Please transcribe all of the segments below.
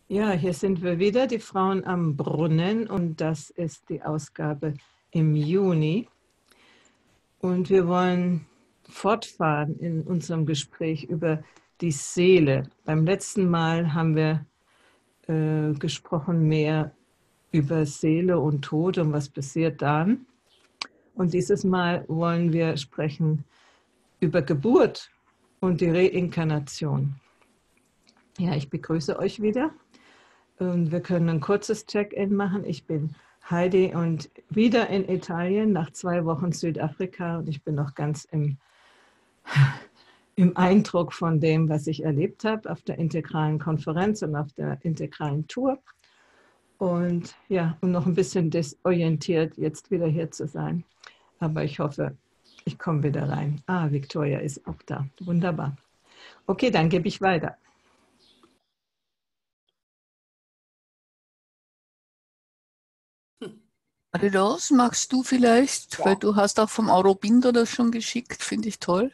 Ja, hier sind wir wieder, die Frauen am Brunnen, und das ist die Ausgabe im Juni. Und wir wollen fortfahren in unserem Gespräch über die Seele. Beim letzten Mal haben wir gesprochen mehr über Seele und Tod und was passiert dann. Und dieses Mal wollen wir sprechen über Geburt und die Reinkarnation. Ja, ich begrüße euch wieder. Und wir können ein kurzes Check-in machen. Ich bin Heidi und wieder in Italien nach 2 Wochen Südafrika, und ich bin noch ganz im Eindruck von dem, was ich erlebt habe auf der integralen Konferenz und auf der integralen Tour. Und ja, um noch ein bisschen desorientiert jetzt wieder hier zu sein. Aber ich hoffe, ich komme wieder rein. Ah, Victoria ist auch da. Wunderbar. Okay, dann gebe ich weiter. Marie-Rose, magst du vielleicht, weil du hast auch vom Aurobindo das schon geschickt, finde ich toll.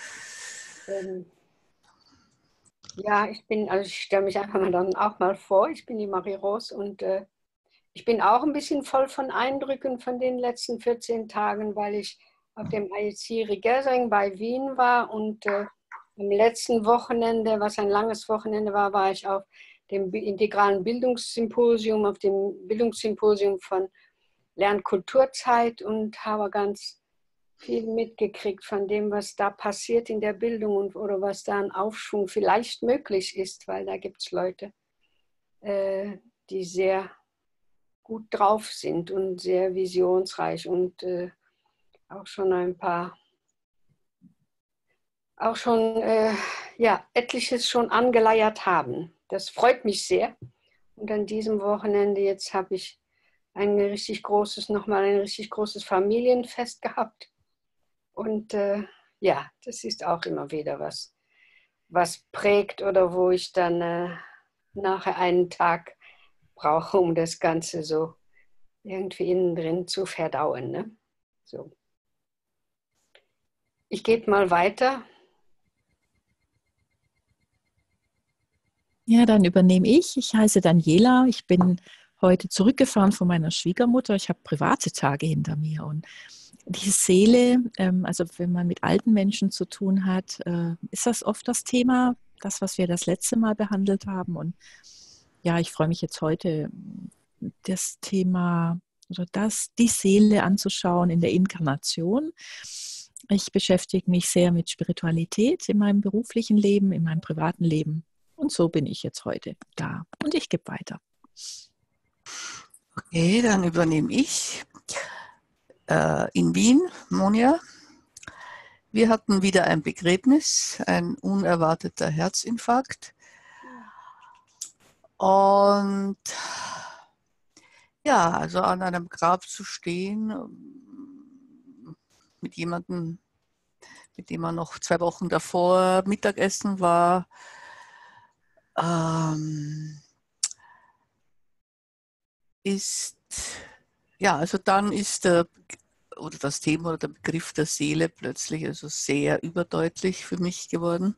Ja, ich stelle mich einfach mal dann auch mal vor, ich bin die Marie-Rose und ich bin auch ein bisschen voll von Eindrücken von den letzten 14 Tagen, weil ich auf dem IEC Regathering bei Wien war und am letzten Wochenende, was ein langes Wochenende war, war ich auf dem integralen Bildungssymposium, auf dem Bildungssymposium von Lernkulturzeit und habe ganz viel mitgekriegt von dem, was da passiert in der Bildung oder was da ein Aufschwung vielleicht möglich ist, weil da gibt es Leute, die sehr gut drauf sind und sehr visionsreich und auch schon ein paar, auch schon etliches schon angeleiert haben. Das freut mich sehr. Und an diesem Wochenende jetzt habe ich nochmal ein richtig großes Familienfest gehabt. Und das ist auch immer wieder was prägt oder wo ich dann nachher einen Tag brauche, um das Ganze so irgendwie innen drin zu verdauen. Ne? So. Ich gebe mal weiter. Ja, dann übernehme ich. Ich heiße Daniela. Ich bin heute zurückgefahren von meiner Schwiegermutter. Ich habe private Tage hinter mir. Und die Seele, also wenn man mit alten Menschen zu tun hat, ist das oft das Thema, das, was wir das letzte Mal behandelt haben. Und ja, ich freue mich jetzt heute, das Thema oder die Seele anzuschauen in der Inkarnation. Ich beschäftige mich sehr mit Spiritualität in meinem beruflichen Leben, in meinem privaten Leben. Und so bin ich jetzt heute da. Und ich gebe weiter. Okay, dann übernehme ich. In Wien, Monja. Wir hatten wieder ein Begräbnis, ein unerwarteter Herzinfarkt. Und ja, also an einem Grab zu stehen, mit jemandem, mit dem man noch 2 Wochen davor Mittagessen war, ist, ja, also dann ist das Thema oder der Begriff der Seele plötzlich also sehr überdeutlich für mich geworden.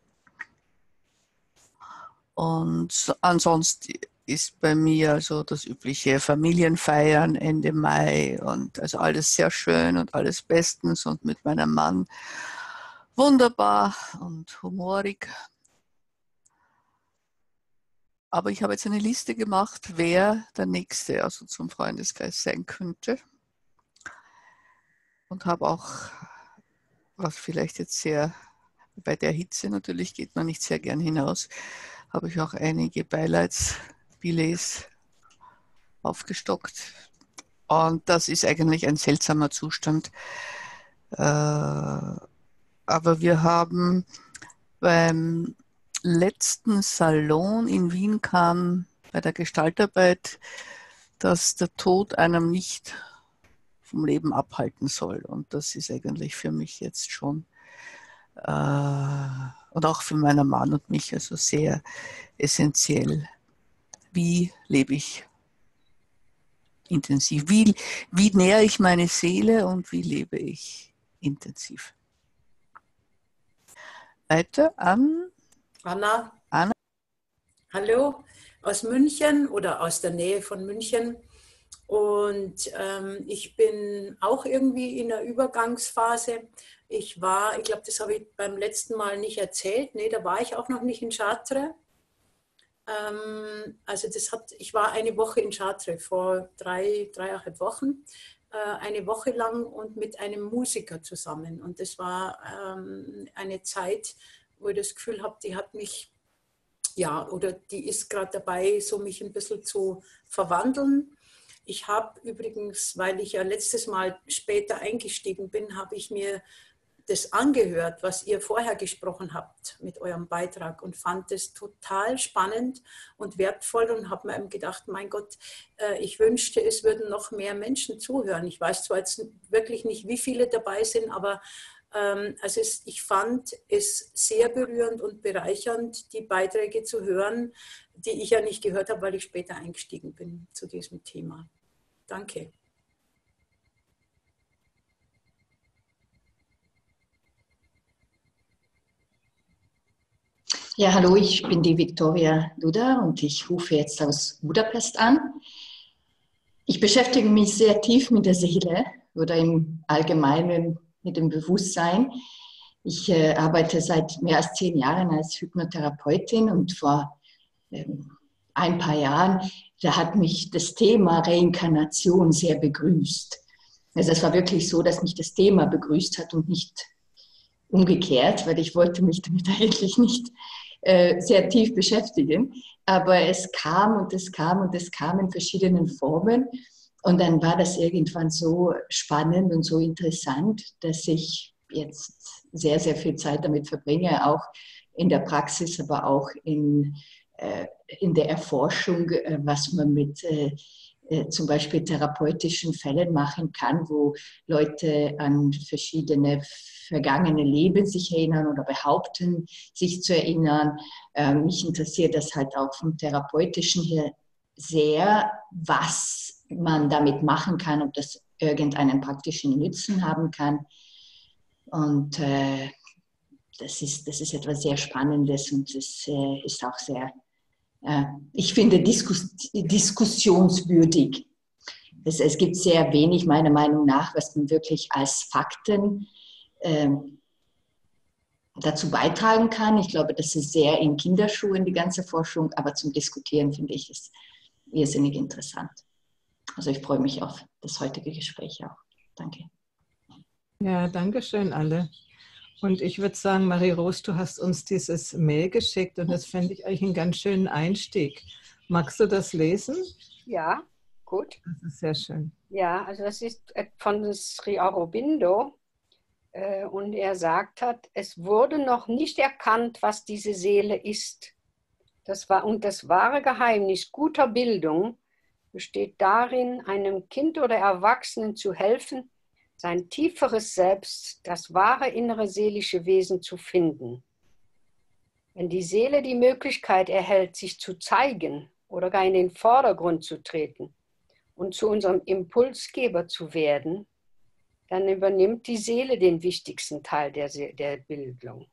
Und ansonsten ist bei mir also das übliche Familienfeiern Ende Mai und also alles sehr schön und alles bestens und mit meinem Mann wunderbar und humorig. Aber ich habe jetzt eine Liste gemacht, wer der Nächste also zum Freundeskreis sein könnte. Und habe auch, was vielleicht jetzt sehr, bei der Hitze natürlich geht man nicht sehr gern hinaus, habe ich auch einige Beileidsbillets aufgestockt. Und das ist eigentlich ein seltsamer Zustand. Aber wir haben beim letzten Salon in Wien kam bei der Gestaltarbeit, dass der Tod einem nicht vom Leben abhalten soll. Und das ist eigentlich für mich jetzt schon und auch für meinen Mann und mich also sehr essentiell. Wie lebe ich intensiv? Wie nähere ich meine Seele und wie lebe ich intensiv? Weiter an Anna. Anna. Hallo. aus München oder aus der Nähe von München. Und ich bin auch irgendwie in der Übergangsphase. Ich glaube, das habe ich beim letzten Mal nicht erzählt. Nee, da war ich auch noch nicht in Chartres. Also ich war eine Woche in Chartres vor dreieinhalb Wochen, eine Woche lang und mit einem Musiker zusammen. Und das war eine Zeit, wo ich das Gefühl habe, die hat mich, ja, oder die ist gerade dabei, so mich ein bisschen zu verwandeln. Ich habe übrigens, weil ich ja letztes Mal später eingestiegen bin, habe ich mir das angehört, was ihr vorher gesprochen habt mit eurem Beitrag und fand es total spannend und wertvoll und habe mir eben gedacht, mein Gott, ich wünschte, es würden noch mehr Menschen zuhören. Ich weiß zwar jetzt wirklich nicht, wie viele dabei sind, aber also ich fand es sehr berührend und bereichernd, die Beiträge zu hören, die ich ja nicht gehört habe, weil ich später eingestiegen bin zu diesem Thema. Danke. Ja, hallo, ich bin die Viktoria Duda und ich rufe jetzt aus Budapest an. Ich beschäftige mich sehr tief mit der Seele oder im Allgemeinen mit dem Bewusstsein. Ich arbeite seit mehr als 10 Jahren als Hypnotherapeutin und vor ein paar Jahren, da hat mich das Thema Reinkarnation sehr begrüßt. Also es war wirklich so, dass mich das Thema begrüßt hat und nicht umgekehrt, weil ich wollte mich damit eigentlich nicht sehr tief beschäftigen. Aber es kam und es kam und es kam in verschiedenen Formen. Und dann war das irgendwann so spannend und so interessant, dass ich jetzt sehr, sehr viel Zeit damit verbringe, auch in der Praxis, aber auch in der Erforschung, was man mit zum Beispiel therapeutischen Fällen machen kann, wo Leute an verschiedene vergangene Leben sich erinnern oder behaupten, sich zu erinnern. Mich interessiert das halt auch vom Therapeutischen her sehr, was man damit machen kann, ob das irgendeinen praktischen Nutzen haben kann. Und das ist etwas sehr Spannendes und es ist auch sehr, ich finde, diskussionswürdig. Es gibt sehr wenig, meiner Meinung nach, was man wirklich als Fakten dazu beitragen kann. Ich glaube, das ist sehr in Kinderschuhen, die ganze Forschung, aber zum Diskutieren finde ich es irrsinnig interessant. Also ich freue mich auf das heutige Gespräch auch. Danke. Ja, danke schön alle. Und ich würde sagen, Marie-Rose, du hast uns dieses Mail geschickt und das fände ich eigentlich einen ganz schönen Einstieg. Magst du das lesen? Ja, gut. Das ist sehr schön. Ja, also das ist von Sri Aurobindo und er sagt hat, es wurde noch nicht erkannt, was diese Seele ist. Das wahre Geheimnis guter Bildung besteht darin, einem Kind oder Erwachsenen zu helfen, sein tieferes Selbst, das wahre innere seelische Wesen zu finden. Wenn die Seele die Möglichkeit erhält, sich zu zeigen oder gar in den Vordergrund zu treten und zu unserem Impulsgeber zu werden, dann übernimmt die Seele den wichtigsten Teil der Bildung.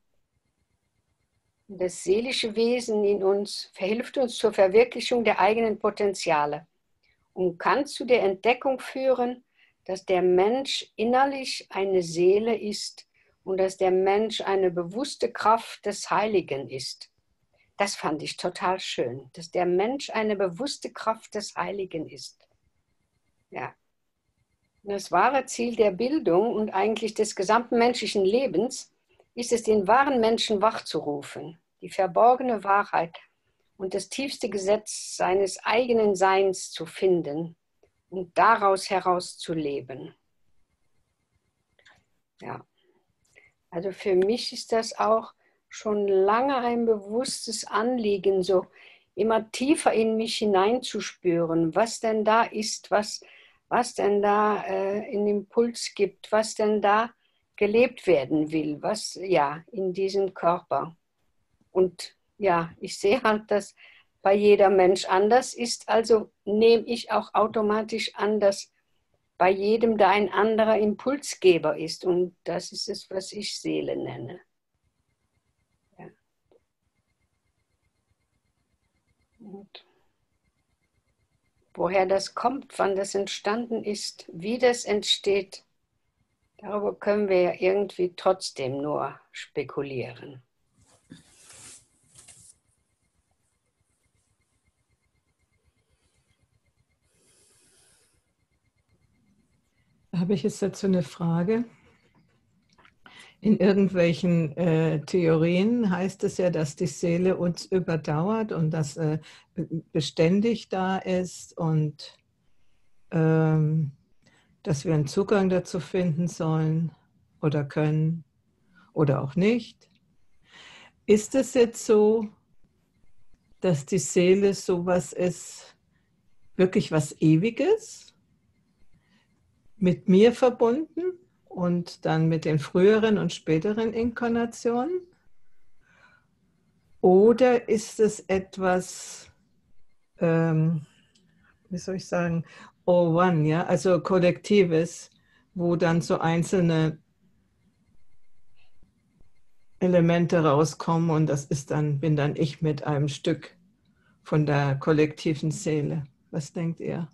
Das seelische Wesen in uns verhilft uns zur Verwirklichung der eigenen Potenziale und kann zu der Entdeckung führen, dass der Mensch innerlich eine Seele ist und dass der Mensch eine bewusste Kraft des Heiligen ist. Das fand ich total schön, dass der Mensch eine bewusste Kraft des Heiligen ist. Ja. Das wahre Ziel der Bildung und eigentlich des gesamten menschlichen Lebens ist es, den wahren Menschen wachzurufen, die verborgene Wahrheit und das tiefste Gesetz seines eigenen Seins zu finden und daraus heraus zu leben. Ja. Also für mich ist das auch schon lange ein bewusstes Anliegen, so immer tiefer in mich hineinzuspüren, was denn da ist, was denn da einen Impuls gibt, was denn da gelebt werden will, was ja in diesem Körper. Und ja, ich sehe halt, dass bei jeder Mensch anders ist, also nehme ich auch automatisch an, dass bei jedem da ein anderer Impulsgeber ist. Und das ist es, was ich Seele nenne. Ja. Und Woher das kommt, wann das entstanden ist, wie das entsteht, darüber können wir ja irgendwie trotzdem nur spekulieren. Da habe ich jetzt dazu eine Frage. In irgendwelchen Theorien heißt es ja, dass die Seele uns überdauert und dass beständig da ist und dass wir einen Zugang dazu finden sollen oder können oder auch nicht. Ist es jetzt so, dass die Seele sowas ist, wirklich was Ewiges, mit mir verbunden und dann mit den früheren und späteren Inkarnationen? Oder ist es etwas, wie soll ich sagen, all one, ja, also Kollektives, wo dann so einzelne Elemente rauskommen und das ist dann, bin dann ich mit einem Stück von der kollektiven Seele. Was denkt ihr?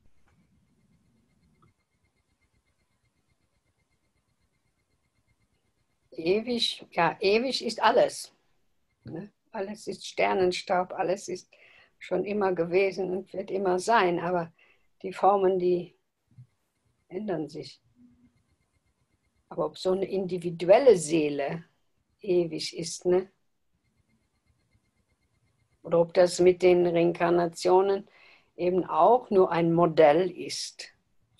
Ewig, ja, ewig ist alles. Ne? Alles ist Sternenstaub, alles ist schon immer gewesen und wird immer sein, aber die Formen, die ändern sich. Aber ob so eine individuelle Seele ewig ist, ne? Oder ob das mit den Reinkarnationen eben auch nur ein Modell ist,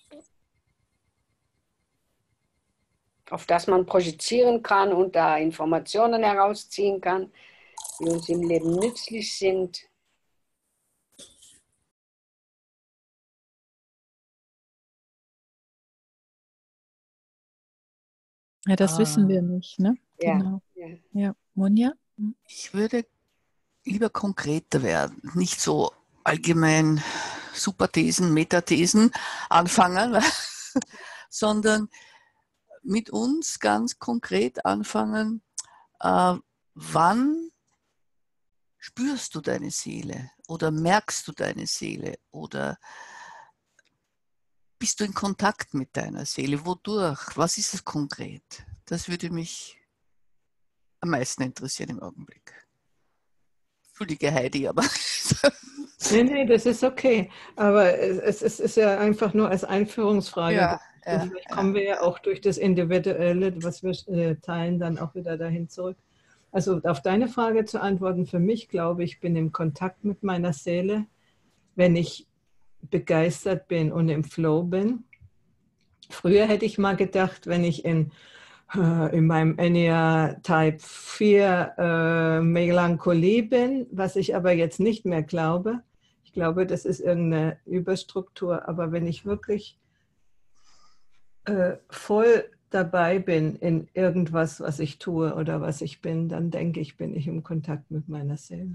auf das man projizieren kann und da Informationen herausziehen kann, die uns im Leben nützlich sind. Ja, das wissen wir nicht, ne? Ja, Genau. ja. Ja, Monja? Ich würde lieber konkreter werden, nicht so allgemein Superthesen, Metathesen anfangen, sondern mit uns ganz konkret anfangen, wann spürst du deine Seele oder merkst du deine Seele oder bist du in Kontakt mit deiner Seele? Wodurch? Was ist es konkret? Das würde mich am meisten interessieren im Augenblick. Entschuldige Heidi, aber... Nee, das ist okay. Aber es ist ja einfach nur als Einführungsfrage. Ja, Vielleicht kommen wir ja auch durch das Individuelle, was wir teilen, dann auch wieder dahin zurück. Also auf deine Frage zu antworten, für mich glaube ich, bin im Kontakt mit meiner Seele, wenn ich begeistert bin und im Flow bin. Früher hätte ich mal gedacht, wenn ich in meinem Enya Type 4 Melancholie bin, was ich aber jetzt nicht mehr glaube. Ich glaube, das ist irgendeine Überstruktur. Aber wenn ich wirklich voll dabei bin in irgendwas, was ich tue oder was ich bin, dann denke ich, bin ich im Kontakt mit meiner Seele.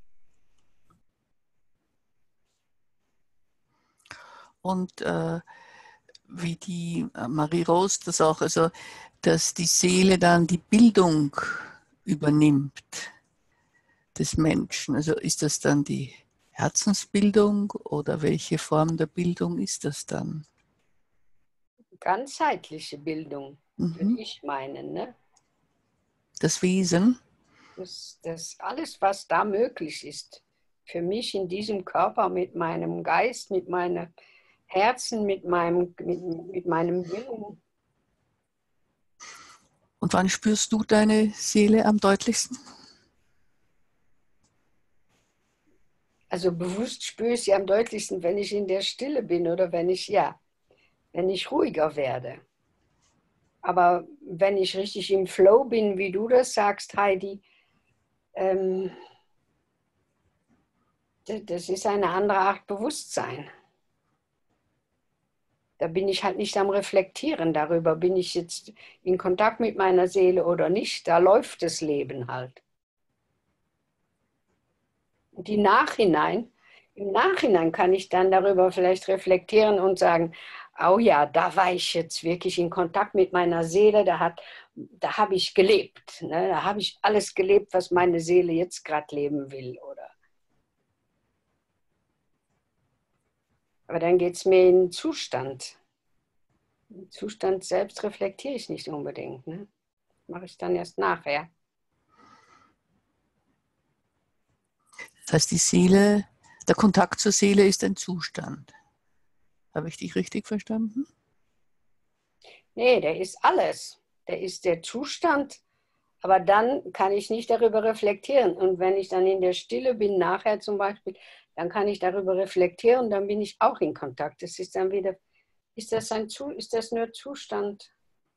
Und wie die Marie-Rose das auch, also dass die Seele dann die Bildung übernimmt des Menschen. Also ist das dann die Herzensbildung oder welche Form der Bildung ist das dann? Ganzheitliche Bildung, würde ich meinen. Ne? Das Wesen? Das alles, was da möglich ist, für mich in diesem Körper mit meinem Geist, mit meinem Herzen, mit meinem Willen. Und wann spürst du deine Seele am deutlichsten? Also bewusst spüre ich sie am deutlichsten, wenn ich in der Stille bin oder wenn ich ruhiger werde. Aber wenn ich richtig im Flow bin, wie du das sagst, Heidi, das ist eine andere Art Bewusstsein. Da bin ich halt nicht am Reflektieren darüber, bin ich jetzt in Kontakt mit meiner Seele oder nicht. Da läuft das Leben halt. Und im Nachhinein kann ich dann darüber vielleicht reflektieren und sagen, oh ja, da war ich jetzt wirklich in Kontakt mit meiner Seele, da habe ich gelebt. Ne? Da habe ich alles gelebt, was meine Seele jetzt gerade leben will. Oder Aber dann geht es mir in den Zustand. Den Zustand selbst reflektiere ich nicht unbedingt. Ne? Mache ich dann erst nachher. Das heißt, die Seele, der Kontakt zur Seele ist ein Zustand. Habe ich dich richtig verstanden? Nee, der ist alles. Der ist der Zustand, aber dann kann ich nicht darüber reflektieren. Und wenn ich dann in der Stille bin, nachher zum Beispiel, dann kann ich darüber reflektieren und dann bin ich auch in Kontakt. Das ist dann wieder, ist das nur Zustand?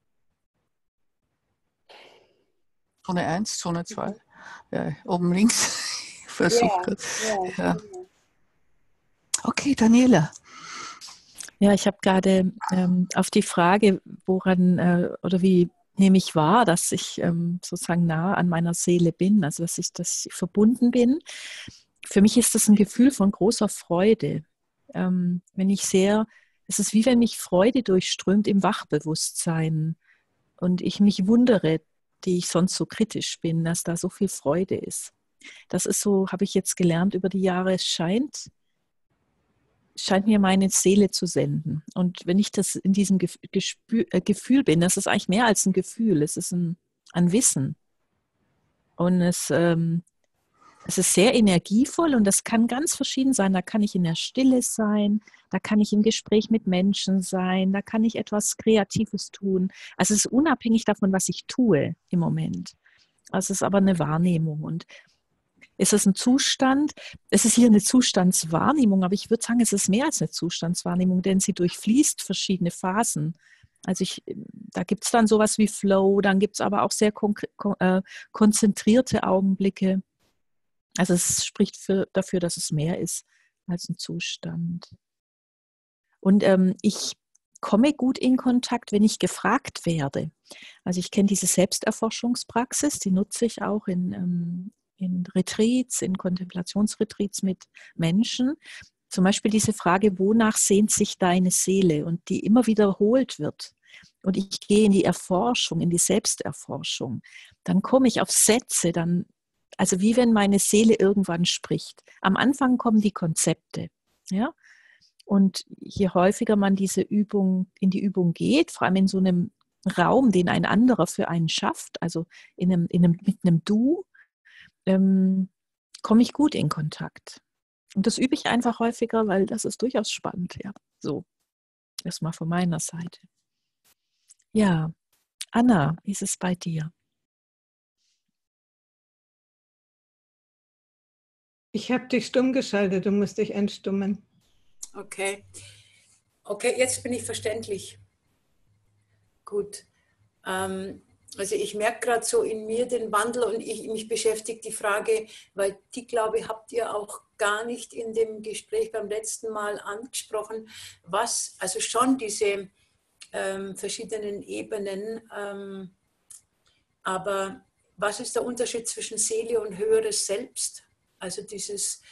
Zone 1, Zone 2. Ja, oben links. Ich versuche. Ja. Okay, Daniela. Ja, ich habe gerade auf die Frage, woran oder wie nehme ich wahr, dass ich sozusagen nah an meiner Seele bin, also dass ich verbunden bin. Für mich ist das ein Gefühl von großer Freude. Es ist wie wenn mich Freude durchströmt im Wachbewusstsein und ich mich wundere, die ich sonst so kritisch bin, dass da so viel Freude ist. Das ist so, habe ich jetzt gelernt über die Jahre, es scheint mir meine Seele zu senden. Und wenn ich das in diesem Gefühl bin, das ist eigentlich mehr als ein Gefühl, es ist ein Wissen. Und es ist sehr energievoll und das kann ganz verschieden sein. Da kann ich in der Stille sein, da kann ich im Gespräch mit Menschen sein, da kann ich etwas Kreatives tun. Also es ist unabhängig davon, was ich tue im Moment. Also es ist aber eine Wahrnehmung und ist es ein Zustand? Es ist hier eine Zustandswahrnehmung, aber ich würde sagen, es ist mehr als eine Zustandswahrnehmung, denn sie durchfließt verschiedene Phasen. Also da gibt es dann sowas wie Flow, dann gibt es aber auch sehr konzentrierte Augenblicke. Also es spricht dafür, dass es mehr ist als ein Zustand. Und ich komme gut in Kontakt, wenn ich gefragt werde. Also ich kenne diese Selbsterforschungspraxis, die nutze ich auch in Retreats, in Kontemplationsretreats mit Menschen. Zum Beispiel diese Frage, wonach sehnt sich deine Seele? Und die immer wiederholt wird. Und ich gehe in die Erforschung, in die Selbsterforschung. Dann komme ich auf Sätze, also wie wenn meine Seele irgendwann spricht. Am Anfang kommen die Konzepte. Ja? Und je häufiger man in die Übung geht, vor allem in so einem Raum, den ein anderer für einen schafft, also mit einem Du, komme ich gut in Kontakt. Und das übe ich einfach häufiger, weil das ist durchaus spannend. Ja, so, erstmal von meiner Seite. Ja, Anna, wie ist es bei dir? Ich habe dich stumm geschaltet, du musst dich entstummen. Okay, jetzt bin ich verständlich. Gut. Also ich merke gerade so in mir den Wandel und mich beschäftigt die Frage, weil die, glaube ich, habt ihr auch gar nicht in dem Gespräch beim letzten Mal angesprochen, also schon diese verschiedenen Ebenen, aber was ist der Unterschied zwischen Seele und höheres Selbst? Also dieses,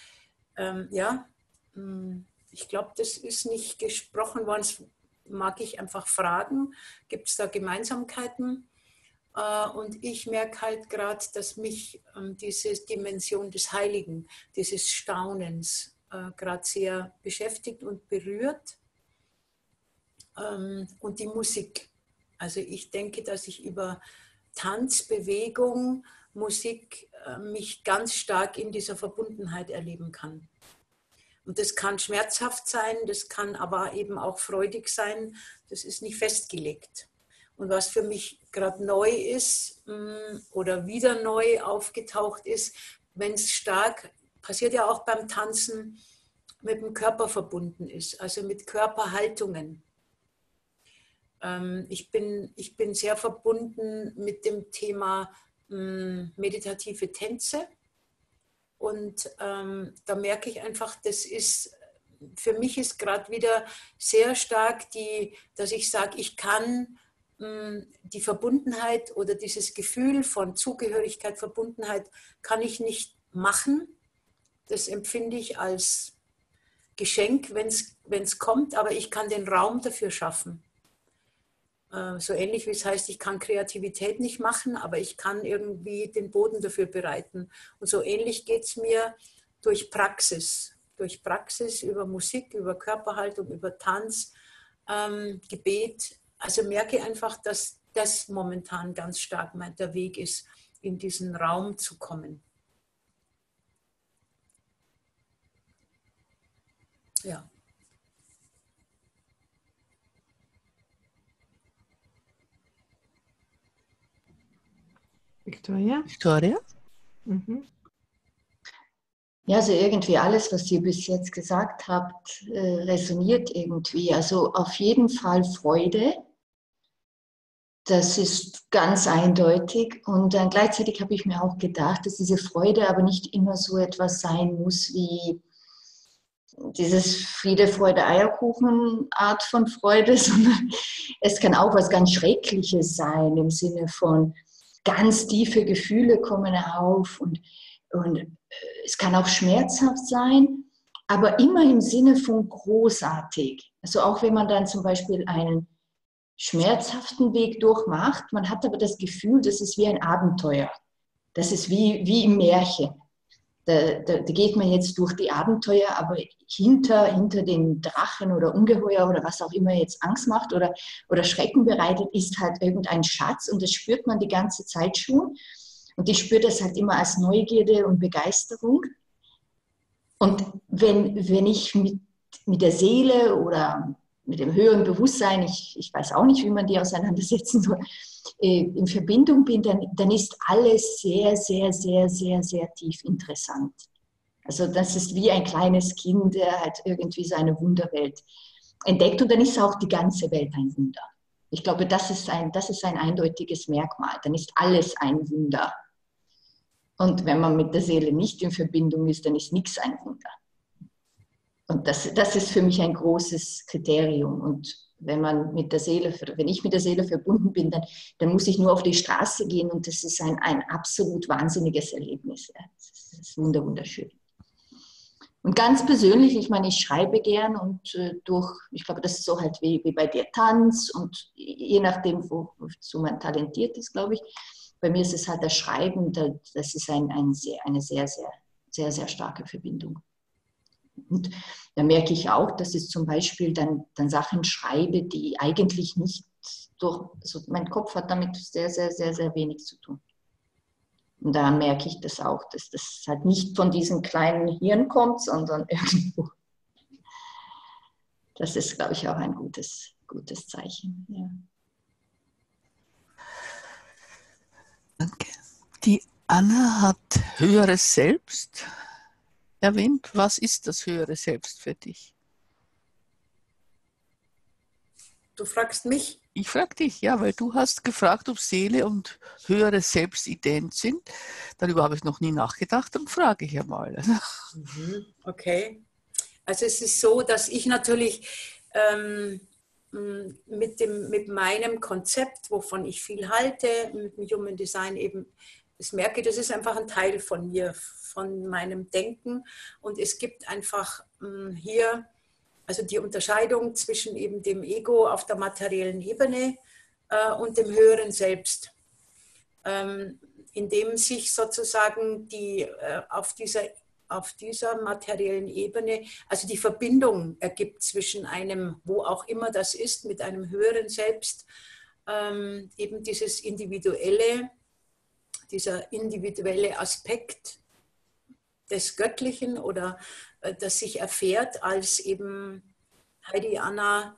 ich glaube, das ist nicht gesprochen worden, das mag ich einfach fragen, gibt es da Gemeinsamkeiten? Und ich merke halt gerade, dass mich diese Dimension des Heiligen, dieses Staunens gerade sehr beschäftigt und berührt. Und die Musik. Also ich denke, dass ich über Tanz, Bewegung, Musik mich ganz stark in dieser Verbundenheit erleben kann. Und das kann schmerzhaft sein, das kann aber eben auch freudig sein. Das ist nicht festgelegt. Und was für mich gerade neu ist oder wieder neu aufgetaucht ist, wenn es stark, passiert ja auch beim Tanzen, mit dem Körper verbunden ist, also mit Körperhaltungen. Ich bin sehr verbunden mit dem Thema meditative Tänze. Und da merke ich einfach, für mich ist gerade wieder sehr stark, dass ich sage, ich kann die Verbundenheit oder dieses Gefühl von Zugehörigkeit, Verbundenheit kann ich nicht machen. Das empfinde ich als Geschenk, wenn es kommt, aber ich kann den Raum dafür schaffen. So ähnlich wie es heißt, ich kann Kreativität nicht machen, aber ich kann irgendwie den Boden dafür bereiten. Und so ähnlich geht es mir durch Praxis. durch Praxis, über Musik, über Körperhaltung, über Tanz, Gebet. Also merke einfach, dass das momentan ganz stark der Weg ist, in diesen Raum zu kommen. Ja. Victoria? Victoria? Mhm. Ja, also irgendwie alles, was ihr bis jetzt gesagt habt, resoniert irgendwie. Also auf jeden Fall Freude. Das ist ganz eindeutig. Und dann gleichzeitig habe ich mir auch gedacht, dass diese Freude aber nicht immer so etwas sein muss wie dieses Friede, Freude, Eierkuchen Art von Freude, sondern es kann auch was ganz Schreckliches sein im Sinne von ganz tiefe Gefühle kommen auf und es kann auch schmerzhaft sein, aber immer im Sinne von großartig. Also auch wenn man dann zum Beispiel einen schmerzhaften Weg durchmacht, man hat aber das Gefühl, das ist wie ein Abenteuer. Das ist wie im Märchen. Da geht man jetzt durch die Abenteuer, aber hinter den Drachen oder Ungeheuer oder was auch immer jetzt Angst macht oder Schrecken bereitet, ist halt irgendein Schatz und das spürt man die ganze Zeit schon. Und ich spüre das halt immer als Neugierde und Begeisterung. Und wenn ich mit der Seele oder mit dem höheren Bewusstsein, ich weiß auch nicht, wie man die auseinandersetzen soll, in Verbindung bin, dann ist alles sehr, sehr, sehr, sehr, sehr tief interessant. Also das ist wie ein kleines Kind, der halt irgendwie seine Wunderwelt entdeckt und dann ist auch die ganze Welt ein Wunder. Ich glaube, das ist ein eindeutiges Merkmal. Dann ist alles ein Wunder. Und wenn man mit der Seele nicht in Verbindung ist, dann ist nichts ein Wunder. Und das ist für mich ein großes Kriterium. Und wenn ich mit der Seele verbunden bin, dann muss ich nur auf die Straße gehen und das ist ein absolut wahnsinniges Erlebnis. Das ist wunderschön. Und ganz persönlich, ich meine, ich schreibe gern und ich glaube, das ist so halt wie bei dir Tanz und je nachdem, wozu man talentiert ist, glaube ich. Bei mir ist es halt das Schreiben, das ist eine sehr, sehr, sehr, sehr starke Verbindung. Und da merke ich auch, dass ich zum Beispiel dann Sachen schreibe, die eigentlich nicht also mein Kopf hat damit sehr, sehr, sehr, sehr wenig zu tun. Und da merke ich das auch, dass das halt nicht von diesem kleinen Hirn kommt, sondern irgendwo. Das ist, glaube ich, auch ein gutes Zeichen. Ja. Danke. Die Anna hat höheres Selbst erwähnt. Was ist das höhere Selbst für dich? Du fragst mich? Ich frage dich, ja, weil du hast gefragt, ob Seele und höheres Selbst ident sind. Darüber habe ich noch nie nachgedacht und frage ich ja mal. Okay. Also es ist so, dass ich natürlich mit meinem Konzept, wovon ich viel halte, mit dem Human Design eben, das merke, das ist einfach ein Teil von mir, von meinem Denken. Und es gibt einfach hier also die Unterscheidung zwischen eben dem Ego auf der materiellen Ebene und dem höheren Selbst, in dem sich sozusagen auf dieser materiellen Ebene, also die Verbindung ergibt zwischen einem, wo auch immer das ist, mit einem höheren Selbst, eben dieser individuelle Aspekt des Göttlichen oder das sich erfährt als eben Heidi Anna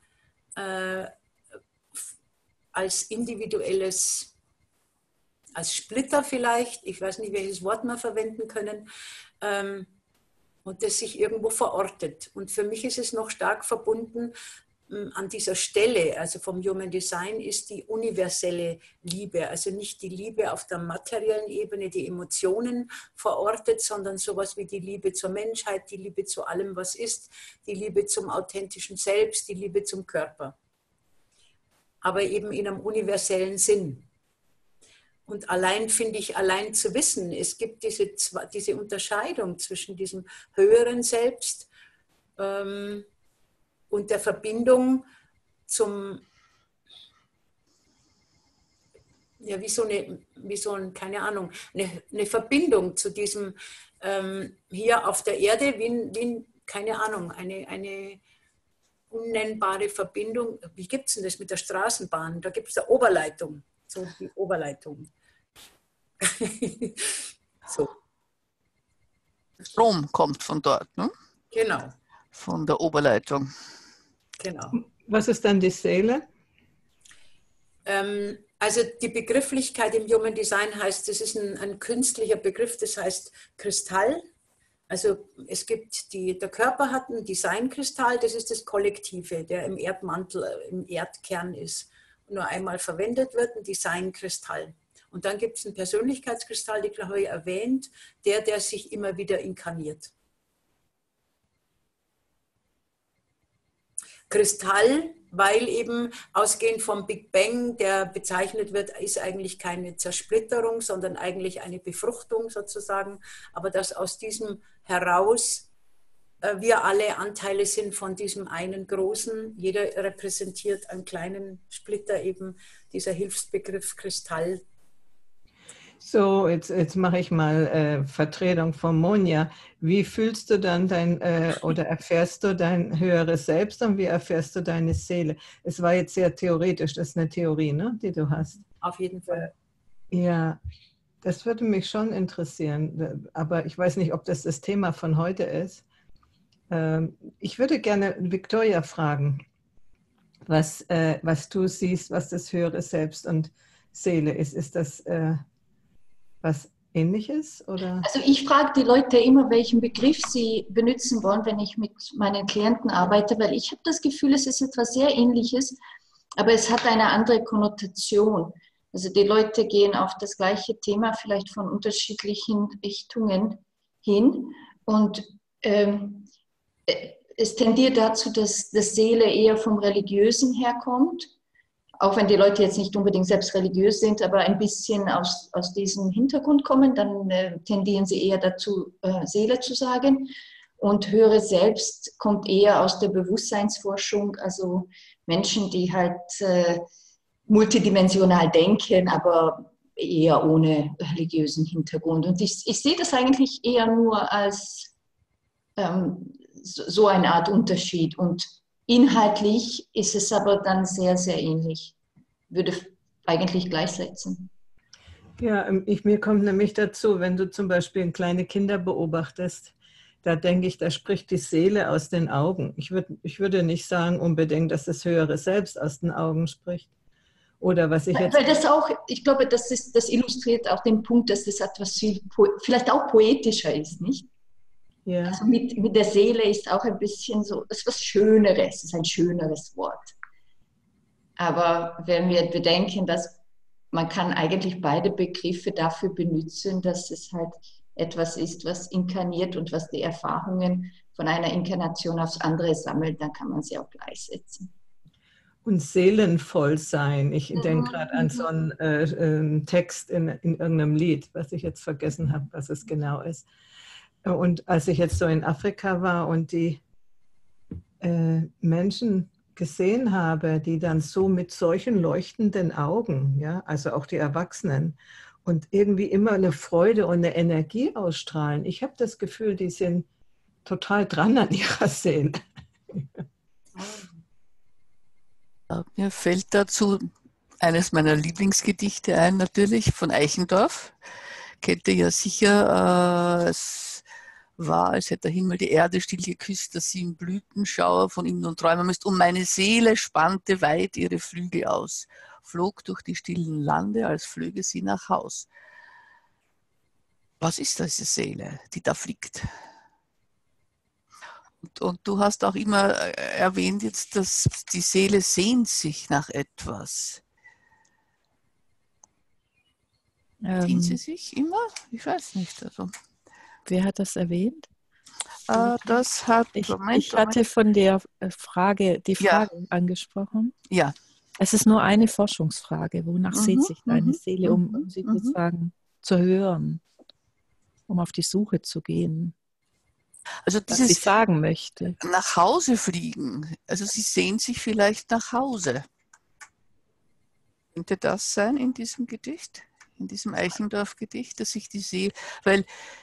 als individuelles, als Splitter vielleicht, ich weiß nicht, welches Wort wir verwenden können, und das sich irgendwo verortet. Und für mich ist es noch stark verbunden an dieser Stelle, also vom Human Design, ist die universelle Liebe, also nicht die Liebe auf der materiellen Ebene, die Emotionen verortet, sondern sowas wie die Liebe zur Menschheit, die Liebe zu allem, was ist, die Liebe zum authentischen Selbst, die Liebe zum Körper. Aber eben in einem universellen Sinn. Und allein zu wissen, es gibt diese Unterscheidung zwischen diesem höheren Selbst und der Verbindung keine Ahnung, eine Verbindung zu diesem hier auf der Erde, keine Ahnung, eine unnennbare Verbindung. Wie gibt es denn das mit der Straßenbahn? Da gibt es eine Oberleitung. So die Oberleitung. So. Strom kommt von dort, ne? Genau, Von der Oberleitung. genau. Was ist dann die Seele? Also die Begrifflichkeit im Human Design heißt, das ist ein künstlicher Begriff, das heißt Kristall. Also es gibt der Körper hat einen Designkristall, das ist das Kollektive, der im Erdmantel, im Erdkern ist und nur einmal verwendet wird, ein Designkristall. Und dann gibt es einen Persönlichkeitskristall, den habe ich erwähnt, der sich immer wieder inkarniert. Kristall, weil eben ausgehend vom Big Bang, der bezeichnet wird, ist eigentlich keine Zersplitterung, sondern eigentlich eine Befruchtung sozusagen. Aber dass aus diesem heraus wir alle Anteile sind von diesem einen großen, jeder repräsentiert einen kleinen Splitter, eben dieser Hilfsbegriff Kristall. So, jetzt mache ich mal Vertretung von Monja. Wie fühlst du dann oder erfährst du dein höheres Selbst und wie erfährst du deine Seele? Es war jetzt sehr theoretisch, das ist eine Theorie, ne, die du hast. Auf jeden Fall. Ja, das würde mich schon interessieren, aber ich weiß nicht, ob das Thema von heute ist. Ich würde gerne Victoria fragen, was du siehst, was das höhere Selbst und Seele ist. Ist das was Ähnliches? Oder? Also ich frage die Leute immer, welchen Begriff sie benutzen wollen, wenn ich mit meinen Klienten arbeite, weil ich habe das Gefühl, es ist etwas sehr Ähnliches, aber es hat eine andere Konnotation. Also die Leute gehen auf das gleiche Thema vielleicht von unterschiedlichen Richtungen hin und es tendiert dazu, dass das Seele eher vom Religiösen herkommt, auch wenn die Leute jetzt nicht unbedingt selbst religiös sind, aber ein bisschen aus diesem Hintergrund kommen, dann tendieren sie eher dazu, Seele zu sagen. Und höhere Selbst kommt eher aus der Bewusstseinsforschung, also Menschen, die halt multidimensional denken, aber eher ohne religiösen Hintergrund. Und ich sehe das eigentlich eher nur als so eine Art Unterschied. Und inhaltlich ist es aber dann sehr, sehr ähnlich. Würde eigentlich gleichsetzen. Ja, mir kommt nämlich dazu, wenn du zum Beispiel kleine Kinder beobachtest, da denke ich, da spricht die Seele aus den Augen. Ich würde nicht sagen unbedingt, dass das höhere Selbst aus den Augen spricht. Oder was ich jetzt... Weil das auch, ich glaube, das illustriert auch den Punkt, dass das etwas vielleicht auch poetischer ist, nicht? Ja. Also mit der Seele ist auch ein bisschen so, das ist was Schöneres, ist ein schöneres Wort. Aber wenn wir bedenken, dass man kann eigentlich beide Begriffe dafür benutzen, dass es halt etwas ist, was inkarniert und was die Erfahrungen von einer Inkarnation aufs andere sammelt, dann kann man sie auch gleichsetzen. Und seelenvoll sein. Ich denke gerade an so einen Text in irgendeinem Lied, was ich jetzt vergessen habe, was es genau ist. Und als ich jetzt so in Afrika war und die Menschen gesehen habe, die dann so mit solchen leuchtenden Augen, ja, also auch die Erwachsenen, und irgendwie immer eine Freude und eine Energie ausstrahlen. Ich habe das Gefühl, die sind total dran an ihrer Seele. Mir fällt dazu eines meiner Lieblingsgedichte ein, natürlich von Eichendorff. Kennt ihr ja sicher. Es war, als hätte der Himmel die Erde still geküsst, dass sie im Blütenschauer von ihm nun träumen müsst. Und meine Seele spannte weit ihre Flügel aus, flog durch die stillen Lande, als flöge sie nach Haus. Was ist diese Seele, die da fliegt? Und du hast auch immer erwähnt jetzt, dass die Seele sehnt sich nach etwas. Sehnt sie sich immer? Ich weiß nicht. Also. Wer hat das erwähnt? Das hat... Ich hatte von der Frage, die Frage angesprochen. Ja. Es ist nur eine Forschungsfrage. Wonach sehnt sich deine Seele, um sie sozusagen zu hören, um auf die Suche zu gehen? Also was sie sagen möchte. Nach Hause fliegen. Also sie sehnt sich vielleicht nach Hause. Könnte das sein in diesem Gedicht? In diesem Eichendorff-Gedicht, dass sich die Seele... Weil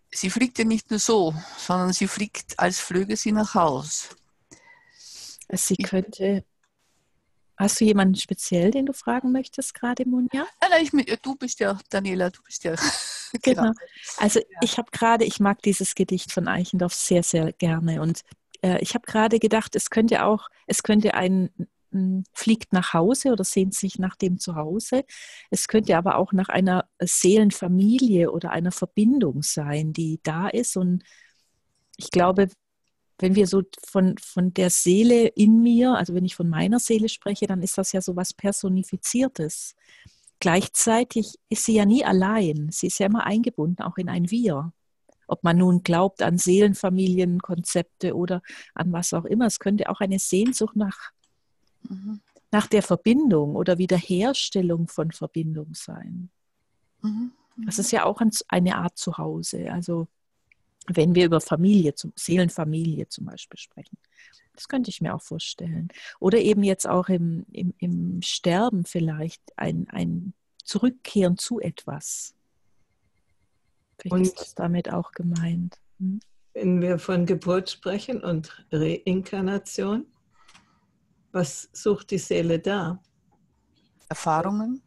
Sie fliegt ja nicht nur so, sondern sie fliegt, als flöge sie nach Haus. Sie könnte. Hast du jemanden speziell, den du fragen möchtest gerade, Monja? Nein, du bist ja, Daniela, du bist ja. Genau. Also ich mag dieses Gedicht von Eichendorff sehr, sehr gerne. Und ich habe gerade gedacht, es könnte ein fliegt nach Hause oder sehnt sich nach dem Zuhause. Es könnte aber auch nach einer Seelenfamilie oder einer Verbindung sein, die da ist. Und ich glaube, wenn wir so von der Seele in mir, also wenn ich von meiner Seele spreche, dann ist das ja so was Personifiziertes. Gleichzeitig ist sie ja nie allein. Sie ist ja immer eingebunden, auch in ein Wir. Ob man nun glaubt an Seelenfamilienkonzepte oder an was auch immer. Es könnte auch eine Sehnsucht nach der Verbindung oder Wiederherstellung von Verbindung sein. Das ist ja auch eine Art Zuhause. Also wenn wir über Seelenfamilie zum Beispiel sprechen. Das könnte ich mir auch vorstellen. Oder eben jetzt auch im Sterben vielleicht ein Zurückkehren zu etwas. Vielleicht ist das damit auch gemeint. Wenn wir von Geburt sprechen und Reinkarnation, was sucht die Seele da? Erfahrungen.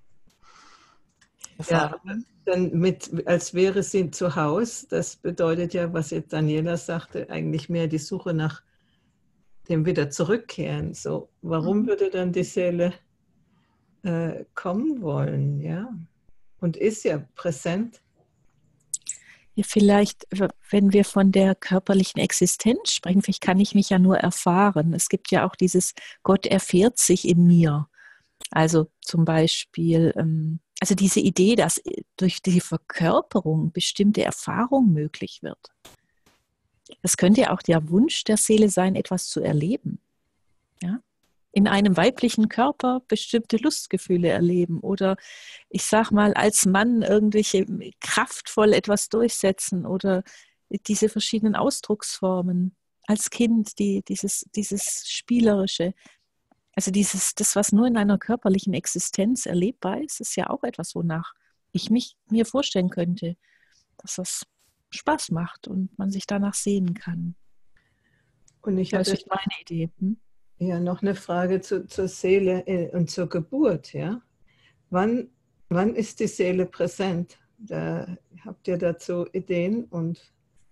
Ja, dann als wäre sie zu Hause. Das bedeutet ja, was jetzt Daniela sagte, eigentlich mehr die Suche nach dem wieder zurückkehren. So, warum würde dann die Seele kommen wollen? Ja, und ist ja präsent. Ja, vielleicht, wenn wir von der körperlichen Existenz sprechen, vielleicht kann ich mich ja nur erfahren. Es gibt ja auch dieses Gott erfährt sich in mir. Also zum Beispiel, also diese Idee, dass durch die Verkörperung bestimmte Erfahrung möglich wird. Das könnte ja auch der Wunsch der Seele sein, etwas zu erleben. Ja? In einem weiblichen Körper bestimmte Lustgefühle erleben oder ich sag mal, als Mann irgendwelche kraftvoll etwas durchsetzen oder diese verschiedenen Ausdrucksformen. Als Kind dieses Spielerische. Also das, was nur in einer körperlichen Existenz erlebbar ist, ist ja auch etwas, wonach ich mir vorstellen könnte, dass das Spaß macht und man sich danach sehnen kann. Und ich das hatte ist meine Idee. Ja, noch eine Frage zur Seele und zur Geburt. Ja? Wann ist die Seele präsent? Habt ihr dazu Ideen? Und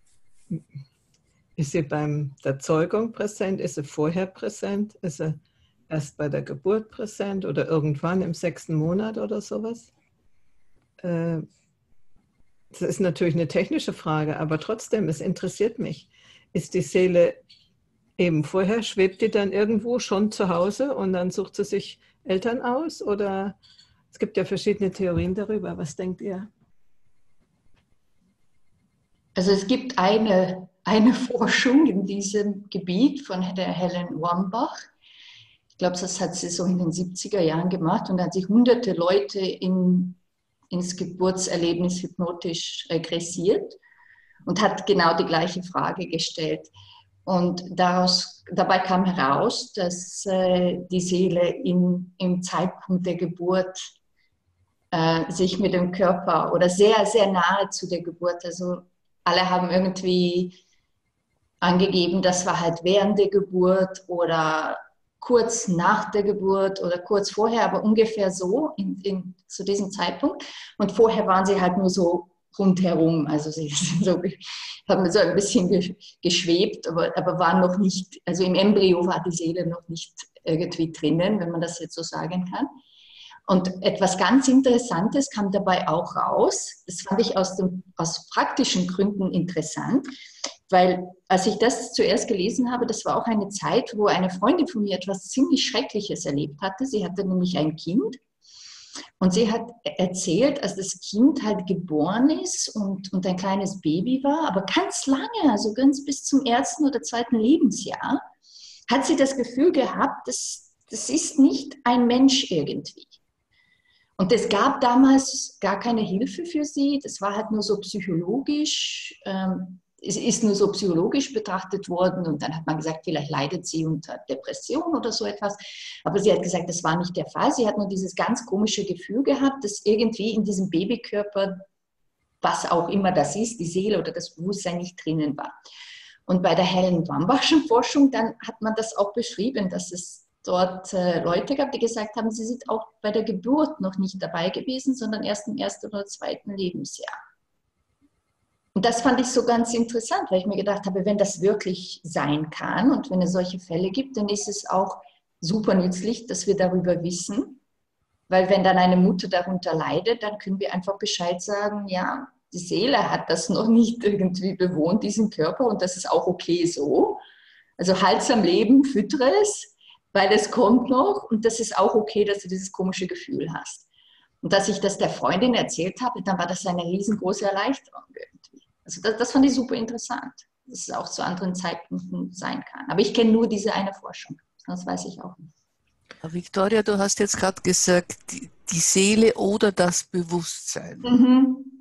ist sie bei der Zeugung präsent? Ist sie vorher präsent? Ist sie erst bei der Geburt präsent oder irgendwann im 6. Monat oder sowas? Das ist natürlich eine technische Frage, aber trotzdem, es interessiert mich. Ist die Seele eben vorher, schwebt die dann irgendwo schon zu Hause und dann sucht sie sich Eltern aus? Oder es gibt ja verschiedene Theorien darüber. Was denkt ihr? Also es gibt eine Forschung in diesem Gebiet von der Helen Wambach. Ich glaube, das hat sie so in den 70er Jahren gemacht und hat sich hunderte Leute ins Geburtserlebnis hypnotisch regressiert und hat genau die gleiche Frage gestellt. Und dabei kam heraus, dass die Seele im Zeitpunkt der Geburt sich mit dem Körper oder sehr, sehr nahe zu der Geburt, also alle haben irgendwie angegeben, das war halt während der Geburt oder kurz nach der Geburt oder kurz vorher, aber ungefähr so zu diesem Zeitpunkt. Und vorher waren sie halt nur so rundherum, also sie sind haben so ein bisschen geschwebt, aber waren noch nicht, also im Embryo war die Seele noch nicht irgendwie drinnen, wenn man das jetzt so sagen kann. Und etwas ganz Interessantes kam dabei auch raus. Das fand ich aus praktischen Gründen interessant, weil als ich das zuerst gelesen habe, das war auch eine Zeit, wo eine Freundin von mir etwas ziemlich Schreckliches erlebt hatte. Sie hatte nämlich ein Kind und sie hat erzählt, als das Kind halt geboren ist und ein kleines Baby war, aber ganz lange, also ganz bis zum 1. oder 2. Lebensjahr, hat sie das Gefühl gehabt, das ist nicht ein Mensch irgendwie. Und es gab damals gar keine Hilfe für sie. Das war halt nur so psychologisch, es ist nur so psychologisch betrachtet worden. Und dann hat man gesagt, vielleicht leidet sie unter Depression oder so etwas. Aber sie hat gesagt, das war nicht der Fall. Sie hat nur dieses ganz komische Gefühl gehabt, dass irgendwie in diesem Babykörper was auch immer das ist, die Seele oder das Bewusstsein nicht drinnen war. Und bei der Helen Wambachschen Forschung, dann hat man das auch beschrieben, dass es dort Leute gab, die gesagt haben, sie sind auch bei der Geburt noch nicht dabei gewesen, sondern erst im 1. oder 2. Lebensjahr. Und das fand ich so ganz interessant, weil ich mir gedacht habe, wenn das wirklich sein kann und wenn es solche Fälle gibt, dann ist es auch super nützlich, dass wir darüber wissen. Weil wenn dann eine Mutter darunter leidet, dann können wir einfach Bescheid sagen, ja, die Seele hat das noch nicht irgendwie bewohnt, diesen Körper, und das ist auch okay so. Also halt's am Leben, füttere es, weil es kommt noch, und das ist auch okay, dass du dieses komische Gefühl hast. Und dass ich das der Freundin erzählt habe, dann war das eine riesengroße Erleichterung irgendwie. Also das fand ich super interessant, dass es auch zu anderen Zeitpunkten sein kann. Aber ich kenne nur diese eine Forschung, sonst weiß ich auch nicht. Victoria, du hast jetzt gerade gesagt, die Seele oder das Bewusstsein. Mhm.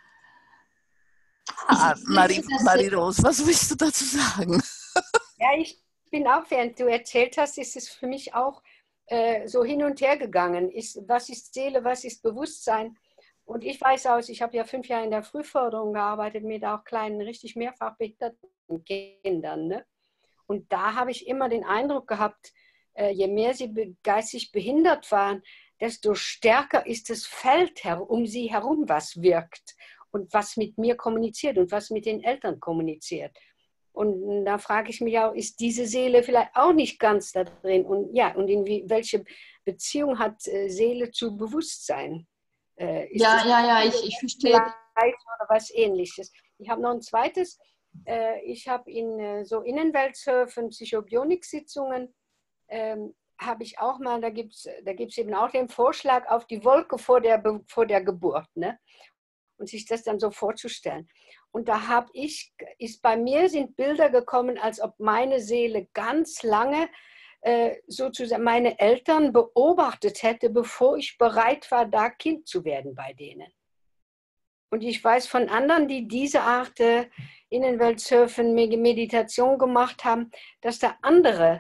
Ja. Marie-Rose, was willst du dazu sagen? Ja, ich bin auch, während du erzählt hast, ist es für mich auch so hin und her gegangen. Was ist Seele, was ist Bewusstsein? Und ich weiß ich habe ja 5 Jahre in der Frühförderung gearbeitet mit auch kleinen, richtig mehrfach behinderten Kindern. Ne? Und da habe ich immer den Eindruck gehabt, je mehr sie geistig behindert waren, desto stärker ist das Feld um sie herum, was wirkt und was mit mir kommuniziert und was mit den Eltern kommuniziert. Und da frage ich mich auch, ist diese Seele vielleicht auch nicht ganz da drin? Und ja, und welche Beziehung hat Seele zu Bewusstsein? Ich verstehe. Oder was Ähnliches. Ich habe noch ein zweites. Ich habe in so Innenweltsurfen, Psychobionik-Sitzungen, habe ich auch mal, da gibt's eben auch den Vorschlag auf die Wolke vor der Geburt, ne? Und sich das dann so vorzustellen. Und da bei mir sind Bilder gekommen, als ob meine Seele ganz lange sozusagen meine Eltern beobachtet hätte, bevor ich bereit war, da Kind zu werden bei denen. Und ich weiß von anderen, die diese Art Innenweltsurfen, Meditation gemacht haben, dass da andere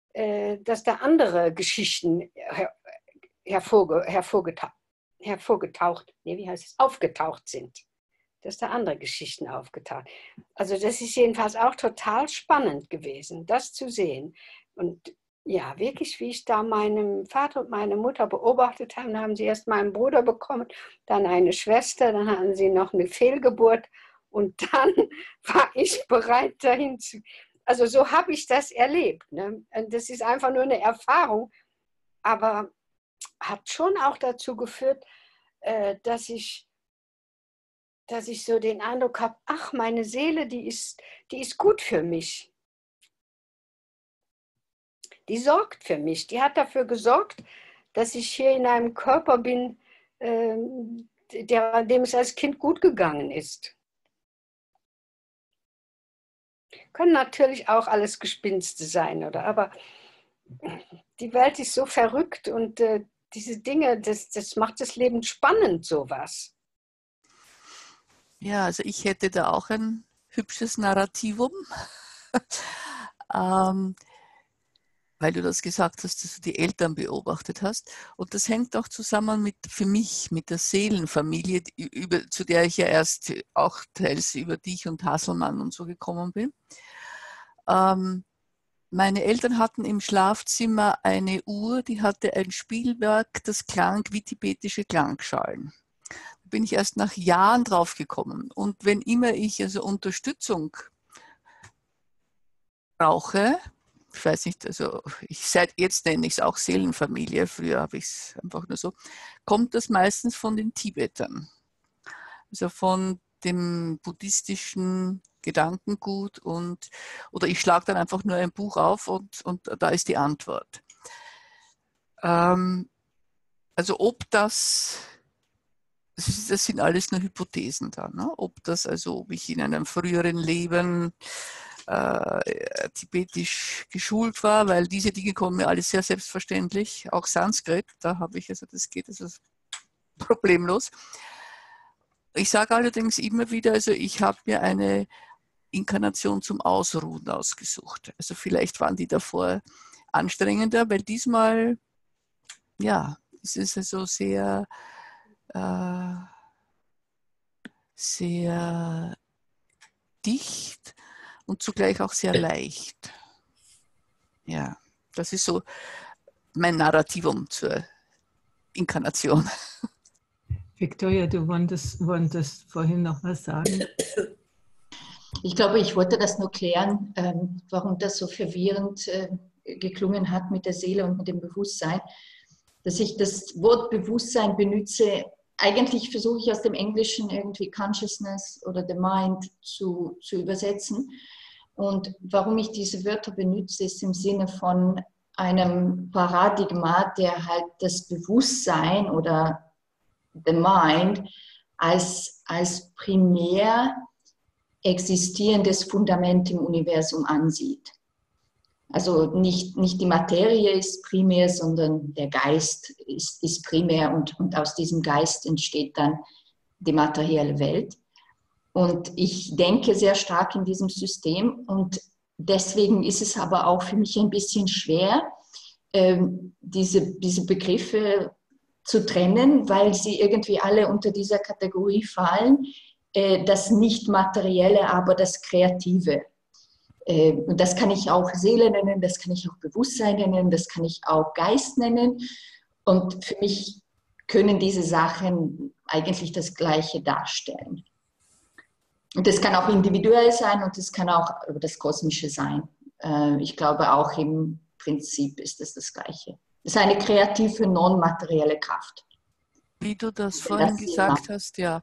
Geschichten aufgetaucht sind. Dass da andere Geschichten aufgetaucht. Also das ist jedenfalls auch total spannend gewesen, das zu sehen. Und ja, wirklich, wie ich da meinen Vater und meine Mutter beobachtet habe, haben sie erst meinen Bruder bekommen, dann eine Schwester, dann hatten sie noch eine Fehlgeburt und dann war ich bereit, dahin zu. Also so habe ich das erlebt. Ne? Und das ist einfach nur eine Erfahrung, aber hat schon auch dazu geführt, dass ich so den Eindruck habe, ach, meine Seele, die ist gut für mich. Die sorgt für mich. Die hat dafür gesorgt, dass ich hier in einem Körper bin, dem es als Kind gut gegangen ist. Können natürlich auch alles Gespinste sein, oder? Aber die Welt ist so verrückt und diese Dinge, das macht das Leben spannend, sowas. Ja, also ich hätte da auch ein hübsches Narrativum, weil du das gesagt hast, dass du die Eltern beobachtet hast. Und das hängt auch zusammen für mich mit der Seelenfamilie, zu der ich ja erst auch teils über dich und Hasselmann und so gekommen bin. Meine Eltern hatten im Schlafzimmer eine Uhr, die hatte ein Spielwerk, das klang wie tibetische Klangschalen. Bin ich erst nach Jahren drauf gekommen. Und wenn immer ich also Unterstützung brauche, ich weiß nicht, also seit jetzt nenne ich es auch Seelenfamilie, früher habe ich es einfach nur so, kommt das meistens von den Tibetern. Also von dem buddhistischen Gedankengut oder ich schlage dann einfach nur ein Buch auf und da ist die Antwort. Also ob das sind alles nur Hypothesen da, ne? Ob ich in einem früheren Leben tibetisch geschult war, weil diese Dinge kommen mir alles sehr selbstverständlich, auch Sanskrit, das geht problemlos. Ich sage allerdings immer wieder, also ich habe mir eine Inkarnation zum Ausruhen ausgesucht. Also vielleicht waren die davor anstrengender, weil diesmal, ja, es ist also sehr sehr dicht und zugleich auch sehr leicht. Ja, das ist so mein Narrativum zur Inkarnation. Victoria, du wolltest vorhin noch was sagen? Ich glaube, ich wollte das nur klären, warum das so verwirrend geklungen hat mit der Seele und mit dem Bewusstsein. Dass ich das Wort Bewusstsein benutze, eigentlich versuche ich aus dem Englischen irgendwie Consciousness oder the Mind zu übersetzen. Und warum ich diese Wörter benutze, ist im Sinne von einem Paradigma, der halt das Bewusstsein oder the Mind als primär existierendes Fundament im Universum ansieht. Also nicht die Materie ist primär, sondern der Geist ist primär und aus diesem Geist entsteht dann die materielle Welt. Und ich denke sehr stark in diesem System und deswegen ist es aber auch für mich ein bisschen schwer, diese Begriffe zu trennen, weil sie irgendwie alle unter dieser Kategorie fallen, das Nicht-Materielle, aber das Kreative. Und das kann ich auch Seele nennen, das kann ich auch Bewusstsein nennen, das kann ich auch Geist nennen. Und für mich können diese Sachen eigentlich das Gleiche darstellen. Und das kann auch individuell sein und das kann auch das Kosmische sein. Ich glaube auch im Prinzip ist es das Gleiche. Das ist eine kreative, non-materielle Kraft. Wie du das vorhin gesagt hast, ja.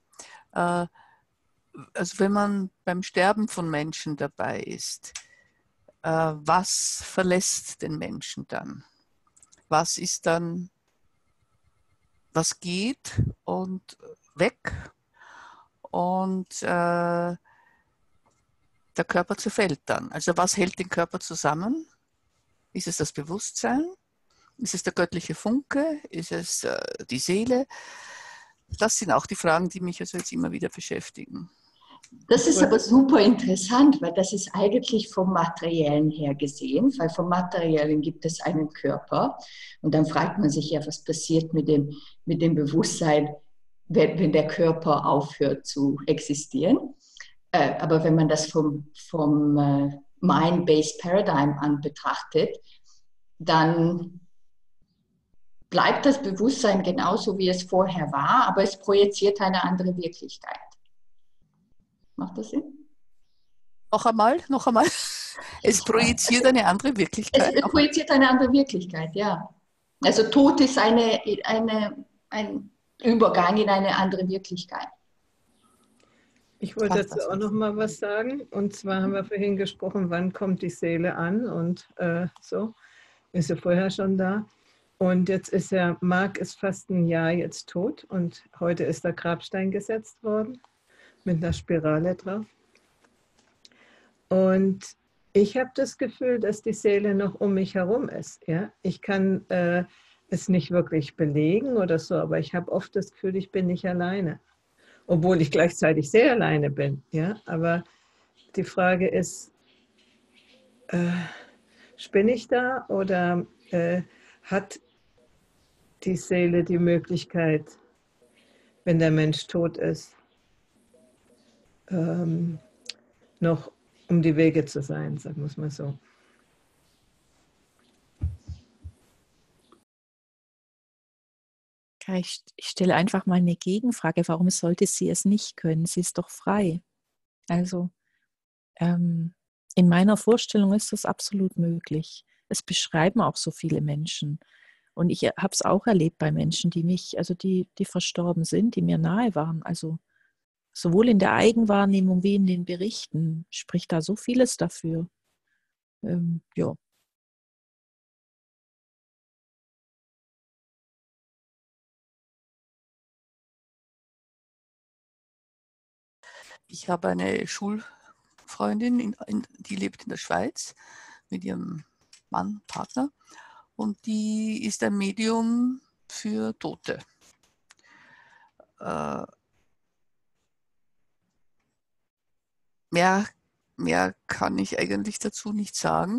Also wenn man beim Sterben von Menschen dabei ist, was verlässt den Menschen dann? Was ist dann, was geht und weg und der Körper zerfällt dann. Also was hält den Körper zusammen? Ist es das Bewusstsein? Ist es der göttliche Funke? Ist es die Seele? Das sind auch die Fragen, die mich also jetzt immer wieder beschäftigen. Das ist aber super interessant, weil das ist eigentlich vom Materiellen her gesehen, weil vom Materiellen gibt es einen Körper und dann fragt man sich ja, was passiert mit dem Bewusstsein, wenn der Körper aufhört zu existieren. Aber wenn man das vom Mind-Based Paradigm an betrachtet, dann bleibt das Bewusstsein genauso, wie es vorher war, aber es projiziert eine andere Wirklichkeit. Macht das Sinn? Noch einmal. Es projiziert eine andere Wirklichkeit. Es projiziert eine andere Wirklichkeit, ja. Also Tod ist ein Übergang in eine andere Wirklichkeit. Ich wollte dazu auch noch mal was sagen. Und zwar haben wir vorhin gesprochen, wann kommt die Seele an und so. Ist ja vorher schon da. Und jetzt ist ja, Marc ist fast ein Jahr jetzt tot und heute ist der Grabstein gesetzt worden mit einer Spirale drauf. Und ich habe das Gefühl, dass die Seele noch um mich herum ist. Ja? Ich kann es nicht wirklich belegen oder so, aber ich habe oft das Gefühl, ich bin nicht alleine. Obwohl ich gleichzeitig sehr alleine bin. Ja? Aber die Frage ist, spinne ich da oder hat die Seele die Möglichkeit, wenn der Mensch tot ist, noch um die Wege zu sein, sagen wir es mal so. Ich stelle einfach mal eine Gegenfrage. Warum sollte sie es nicht können? Sie ist doch frei. Also in meiner Vorstellung ist das absolut möglich. Es beschreiben auch so viele Menschen. Und ich habe es auch erlebt bei Menschen, die verstorben sind, die mir nahe waren. Also sowohl in der Eigenwahrnehmung wie in den Berichten spricht da so vieles dafür. Ja. Ich habe eine Schulfreundin, die lebt in der Schweiz mit ihrem Mann, Partner, und die ist ein Medium für Tote. Mehr kann ich eigentlich dazu nicht sagen,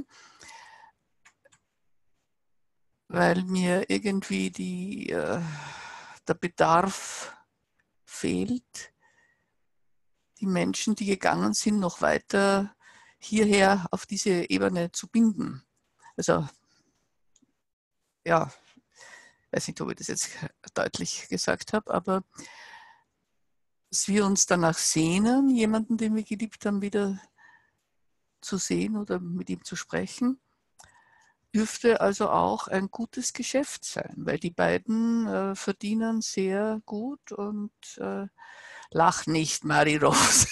weil mir irgendwie der Bedarf fehlt, die Menschen, die gegangen sind, noch weiter hierher auf diese Ebene zu binden. Also, ja, ich weiß nicht, ob ich das jetzt deutlich gesagt habe, aber dass wir uns danach sehnen, jemanden, den wir geliebt haben, wieder zu sehen oder mit ihm zu sprechen, dürfte also auch ein gutes Geschäft sein, weil die beiden verdienen sehr gut und lach nicht, Marie-Rose.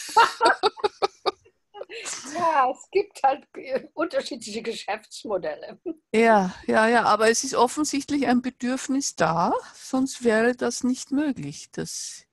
Ja, es gibt halt unterschiedliche Geschäftsmodelle. Ja, aber es ist offensichtlich ein Bedürfnis da, sonst wäre das nicht möglich, dass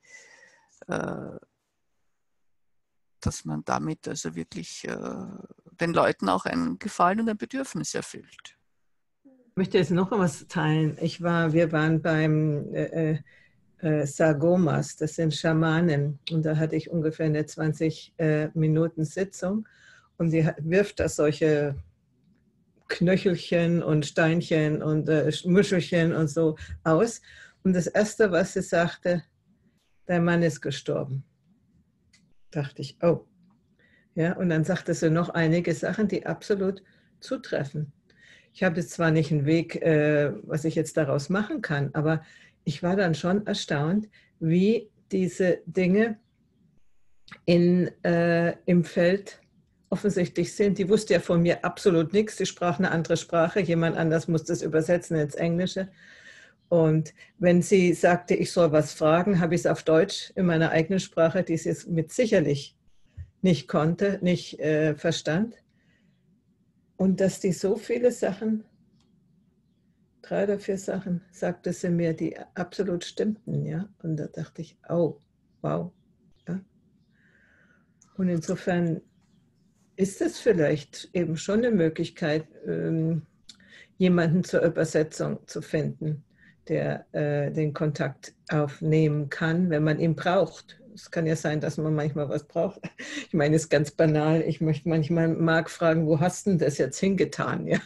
man damit also wirklich den Leuten auch einen Gefallen und ein Bedürfnis erfüllt. Ich möchte jetzt noch was teilen. Wir waren beim Sagomas, das sind Schamanen, und da hatte ich ungefähr eine 20 Minuten Sitzung, und sie wirft da solche Knöchelchen und Steinchen und Muschelchen und so aus. Und das Erste, was sie sagte, dein Mann ist gestorben. Dachte ich, oh. Ja, und dann sagte sie noch einige Sachen, die absolut zutreffen. Ich habe jetzt zwar nicht einen Weg, was ich jetzt daraus machen kann, aber ich war dann schon erstaunt, wie diese Dinge im Feld offensichtlich sind. Die wusste ja von mir absolut nichts. Sie sprach eine andere Sprache. Jemand anders musste es übersetzen ins Englische. Und wenn sie sagte, ich soll was fragen, habe ich es auf Deutsch in meiner eigenen Sprache, die sie es mit sicherlich nicht konnte, nicht verstand. Und dass die so viele Sachen, 3 oder 4 Sachen, sagte sie mir, die absolut stimmten. Ja? Und da dachte ich, oh, wow. Ja? Und insofern ist es vielleicht eben schon eine Möglichkeit, jemanden zur Übersetzung zu finden, der den Kontakt aufnehmen kann, wenn man ihn braucht. Es kann ja sein, dass man manchmal was braucht. Ich meine, es ist ganz banal. Ich möchte manchmal Marc fragen, wo hast du denn das jetzt hingetan? Ja?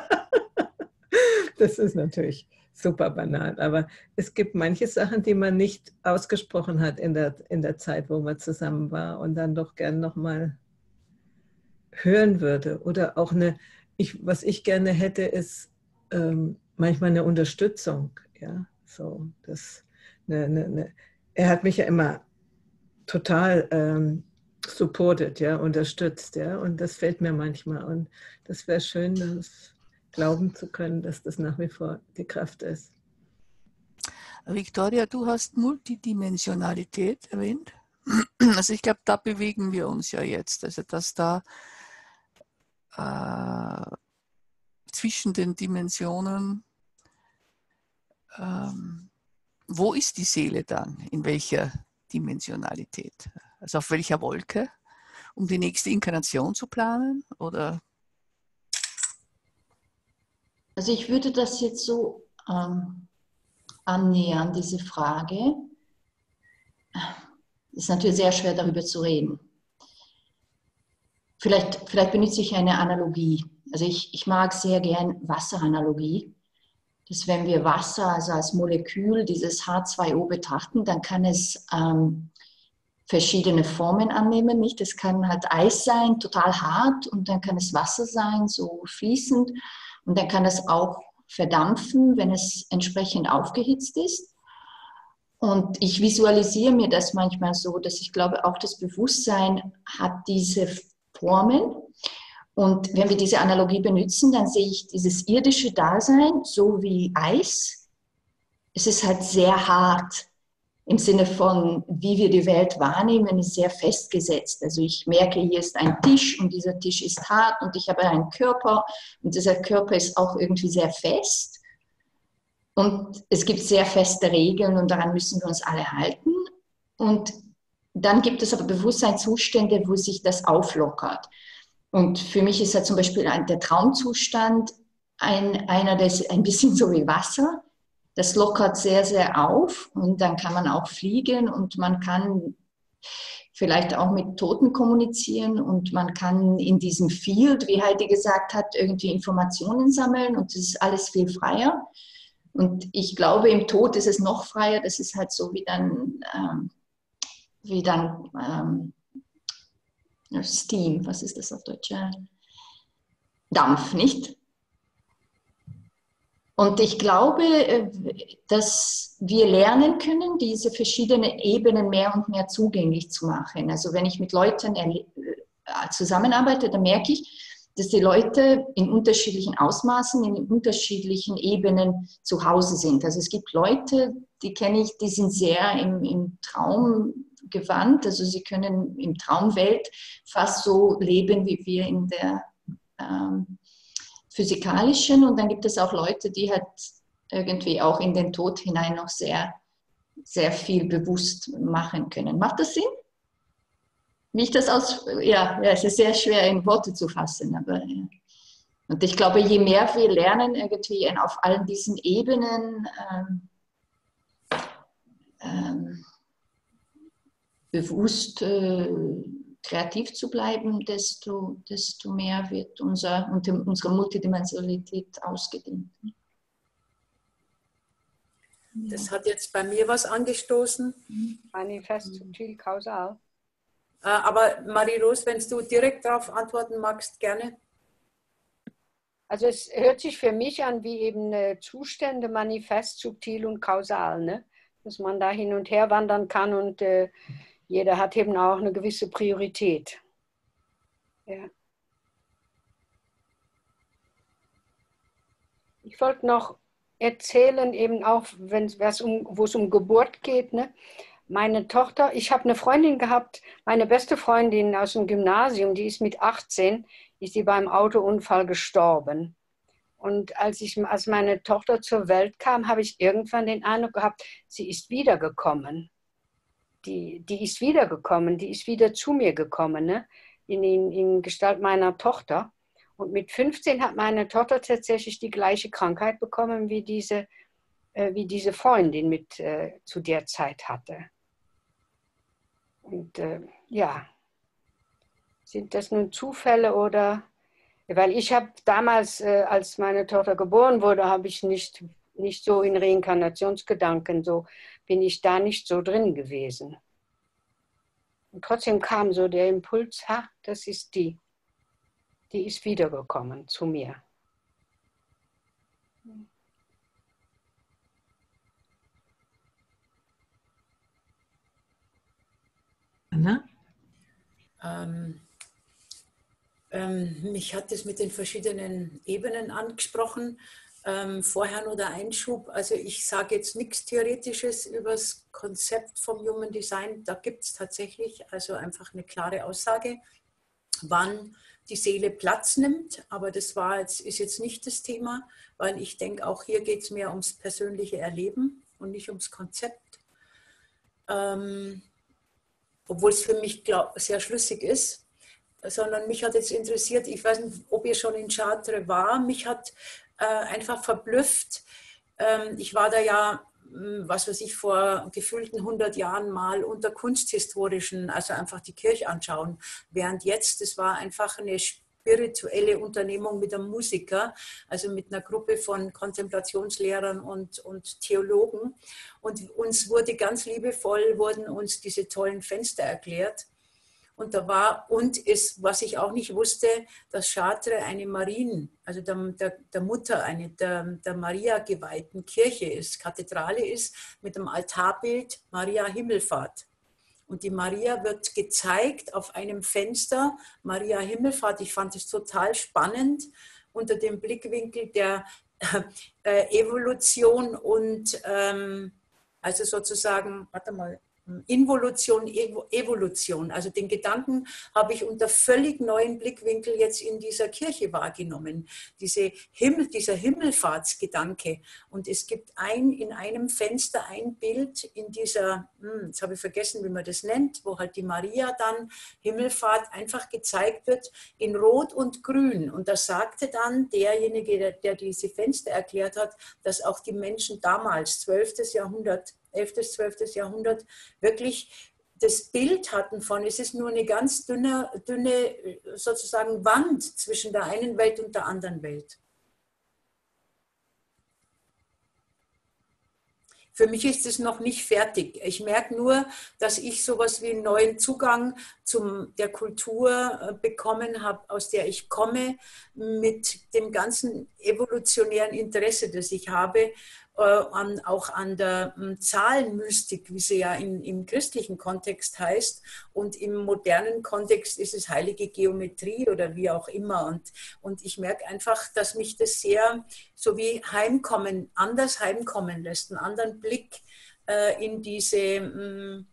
Das ist natürlich super banal. Aber es gibt manche Sachen, die man nicht ausgesprochen hat in der Zeit, wo man zusammen war, und dann doch gern nochmal hören würde. Oder auch was ich gerne hätte, ist manchmal eine Unterstützung. Ja? So, er hat mich ja immer total supported, ja, unterstützt, ja, und das fehlt mir manchmal, und das wäre schön, das glauben zu können, dass das nach wie vor die Kraft ist. Victoria, du hast Multidimensionalität erwähnt. Also ich glaube, da bewegen wir uns ja jetzt, also dass da zwischen den Dimensionen, wo ist die Seele dann, in welcher Dimensionalität? Also auf welcher Wolke, um die nächste Inkarnation zu planen? Oder? Also ich würde das jetzt so annähern, diese Frage. Es ist natürlich sehr schwer, darüber zu reden. Vielleicht benutze ich eine Analogie. Also ich mag sehr gern Wasseranalogie. Dass wenn wir Wasser also als Molekül, dieses H2O betrachten, dann kann es verschiedene Formen annehmen. Nicht? Es kann halt Eis sein, total hart, und dann kann es Wasser sein, so fließend. Und dann kann es auch verdampfen, wenn es entsprechend aufgehitzt ist. Und ich visualisiere mir das manchmal so, dass ich glaube, auch das Bewusstsein hat diese Formen. Und wenn wir diese Analogie benutzen, dann sehe ich dieses irdische Dasein so wie Eis. Es ist halt sehr hart im Sinne von, wie wir die Welt wahrnehmen, ist sehr festgesetzt. Also ich merke, hier ist ein Tisch und dieser Tisch ist hart und ich habe einen Körper und dieser Körper ist auch irgendwie sehr fest. Und es gibt sehr feste Regeln und daran müssen wir uns alle halten. Und dann gibt es aber Bewusstseinszustände, wo sich das auflockert. Und für mich ist ja zum Beispiel der Traumzustand einer, der ist ein bisschen so wie Wasser. Das lockert sehr, sehr auf, und dann kann man auch fliegen und man kann vielleicht auch mit Toten kommunizieren und man kann in diesem Field, wie Heidi gesagt hat, irgendwie Informationen sammeln, und das ist alles viel freier. Und ich glaube, im Tod ist es noch freier. Das ist halt so wie dann Steam, was ist das auf Deutsch? Dampf, nicht? Und ich glaube, dass wir lernen können, diese verschiedenen Ebenen mehr und mehr zugänglich zu machen. Also wenn ich mit Leuten zusammenarbeite, dann merke ich, dass die Leute in unterschiedlichen Ausmaßen, in unterschiedlichen Ebenen zu Hause sind. Also es gibt Leute, die kenne ich, die sind sehr im Traum gewandt. Also sie können im Traumwelt fast so leben, wie wir in der physikalischen, und dann gibt es auch Leute, die halt irgendwie auch in den Tod hinein noch sehr, sehr viel bewusst machen können. Macht das Sinn? Wie ich das ja, es ist sehr schwer in Worte zu fassen, aber ja. Und ich glaube, je mehr wir lernen, irgendwie auf allen diesen Ebenen bewusst kreativ zu bleiben, desto mehr wird unsere Multidimensionalität ausgedehnt. Das hat jetzt bei mir was angestoßen. Manifest, subtil, kausal. Aber Marie-Rose, wenn du direkt darauf antworten magst, gerne. Also es hört sich für mich an wie eben Zustände, manifest, subtil und kausal, ne? Dass man da hin und her wandern kann und jeder hat eben auch eine gewisse Priorität. Ja. Ich wollte noch erzählen, eben auch, wo es um Geburt geht, ne? Meine Tochter, ich habe eine Freundin gehabt, meine beste Freundin aus dem Gymnasium, die ist mit 18, ist sie beim Autounfall gestorben. Und als meine Tochter zur Welt kam, habe ich irgendwann den Eindruck gehabt, sie ist wiedergekommen. Die ist wiedergekommen, die ist wieder zu mir gekommen, ne? In Gestalt meiner Tochter. Und mit 15 hat meine Tochter tatsächlich die gleiche Krankheit bekommen, wie diese Freundin zu der Zeit hatte. Und ja, sind das nun Zufälle oder... Weil ich habe damals, als meine Tochter geboren wurde, habe ich nicht so in Reinkarnationsgedanken, so bin ich da nicht so drin gewesen. Und trotzdem kam so der Impuls, das ist die ist wiedergekommen zu mir. Anna? Mich hat es mit den verschiedenen Ebenen angesprochen. Vorher nur der Einschub. Also ich sage jetzt nichts Theoretisches über das Konzept vom Human Design. Da gibt es tatsächlich also einfach eine klare Aussage, wann die Seele Platz nimmt. Aber das ist jetzt nicht das Thema, weil ich denke, auch hier geht es mehr ums persönliche Erleben und nicht ums Konzept. Obwohl es für mich sehr schlüssig ist. Sondern mich hat jetzt interessiert, ich weiß nicht, ob ihr schon in Chartres war, mich hat einfach verblüfft. Ich war da ja, was weiß ich, vor gefühlten 100 Jahren mal unter kunsthistorischen, also einfach die Kirche anschauen. Während jetzt, das war einfach eine spirituelle Unternehmung mit einem Musiker, also mit einer Gruppe von Kontemplationslehrern und Theologen. Und uns wurde ganz liebevoll, wurden uns diese tollen Fenster erklärt. Und was ich auch nicht wusste, dass Chartres eine also der Mutter, der Maria geweihten Kirche ist, Kathedrale ist, mit dem Altarbild Maria Himmelfahrt. Und die Maria wird gezeigt auf einem Fenster, Maria Himmelfahrt. Ich fand es total spannend unter dem Blickwinkel der Evolution und also sozusagen, warte mal, Involution, Evolution. Also den Gedanken habe ich unter völlig neuen Blickwinkel jetzt in dieser Kirche wahrgenommen. Dieser Himmelfahrtsgedanke. Und es gibt in einem Fenster ein Bild in dieser, jetzt habe ich vergessen, wie man das nennt, wo halt die Maria dann Himmelfahrt einfach gezeigt wird in Rot und Grün. Und da sagte dann derjenige, der diese Fenster erklärt hat, dass auch die Menschen damals, 12. Jahrhundert, 11., 12. Jahrhundert, wirklich das Bild hatten von, es ist nur eine ganz dünne sozusagen Wand zwischen der einen Welt und der anderen Welt. Für mich ist es noch nicht fertig. Ich merke nur, dass ich sowas wie einen neuen Zugang zu der Kultur bekommen habe, aus der ich komme, mit dem ganzen evolutionären Interesse, das ich habe, auch an der Zahlenmystik, wie sie ja im christlichen Kontext heißt. Und im modernen Kontext ist es heilige Geometrie oder wie auch immer. Und ich merke einfach, dass mich das sehr so wie anders heimkommen lässt, einen anderen Blick in diesen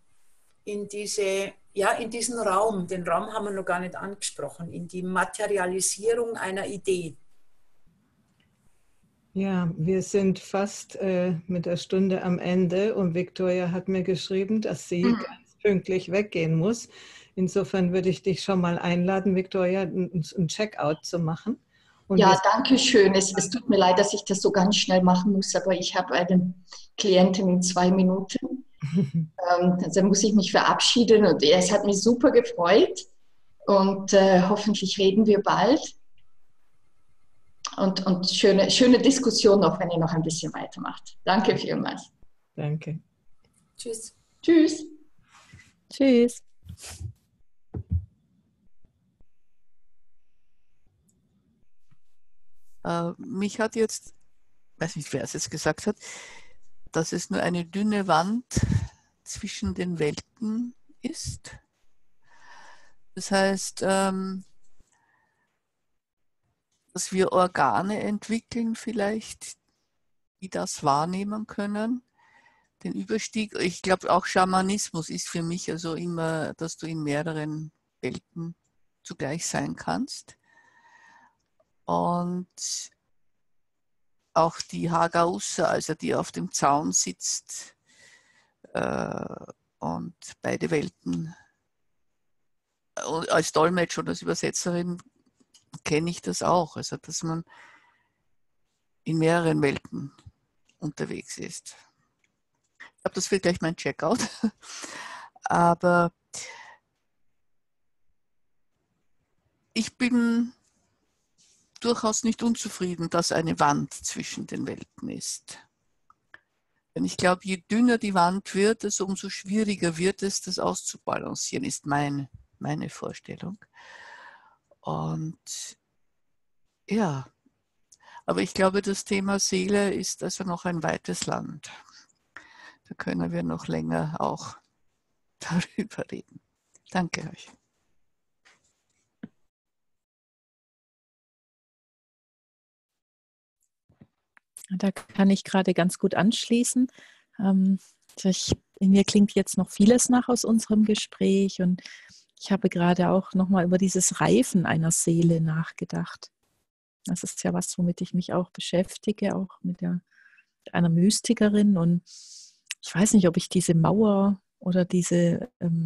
Raum. Den Raum haben wir noch gar nicht angesprochen, in die Materialisierung einer Idee. Ja, wir sind fast mit der Stunde am Ende und Viktoria hat mir geschrieben, dass sie ganz pünktlich weggehen muss. Insofern würde ich dich schon mal einladen, Viktoria, ein Checkout zu machen. Und ja, danke schön. Es tut mir leid, dass ich das so ganz schnell machen muss, aber ich habe einen Klienten in 2 Minuten. Also muss ich mich verabschieden und es hat mich super gefreut und hoffentlich reden wir bald. Und schöne Diskussion noch, wenn ihr noch ein bisschen weitermacht. Danke vielmals. Danke. Tschüss. Tschüss. Tschüss. Mich hat jetzt, weiß nicht, wer es jetzt gesagt hat, dass es nur eine dünne Wand zwischen den Welten ist. Das heißt, dass wir Organe entwickeln vielleicht, die das wahrnehmen können. Den Überstieg, ich glaube auch Schamanismus ist für mich also immer, dass du in mehreren Welten zugleich sein kannst. Und auch die Hagausa, also die auf dem Zaun sitzt und beide Welten, als Dolmetscher und als Übersetzerin kenne ich das auch, also dass man in mehreren Welten unterwegs ist. Ich glaube, das wird gleich mein Checkout. Aber ich bin durchaus nicht unzufrieden, dass eine Wand zwischen den Welten ist. Denn ich glaube, je dünner die Wand wird, desto umso schwieriger wird es, das auszubalancieren, ist meine Vorstellung. Und ja, aber ich glaube, das Thema Seele ist also noch ein weites Land. Da können wir noch länger auch darüber reden. Danke euch. Da kann ich gerade ganz gut anschließen. In mir klingt jetzt noch vieles nach aus unserem Gespräch und ich habe gerade auch nochmal über dieses Reifen einer Seele nachgedacht. Das ist ja was, womit ich mich auch beschäftige, auch mit einer Mystikerin. Und ich weiß nicht, ob ich diese Mauer oder diesen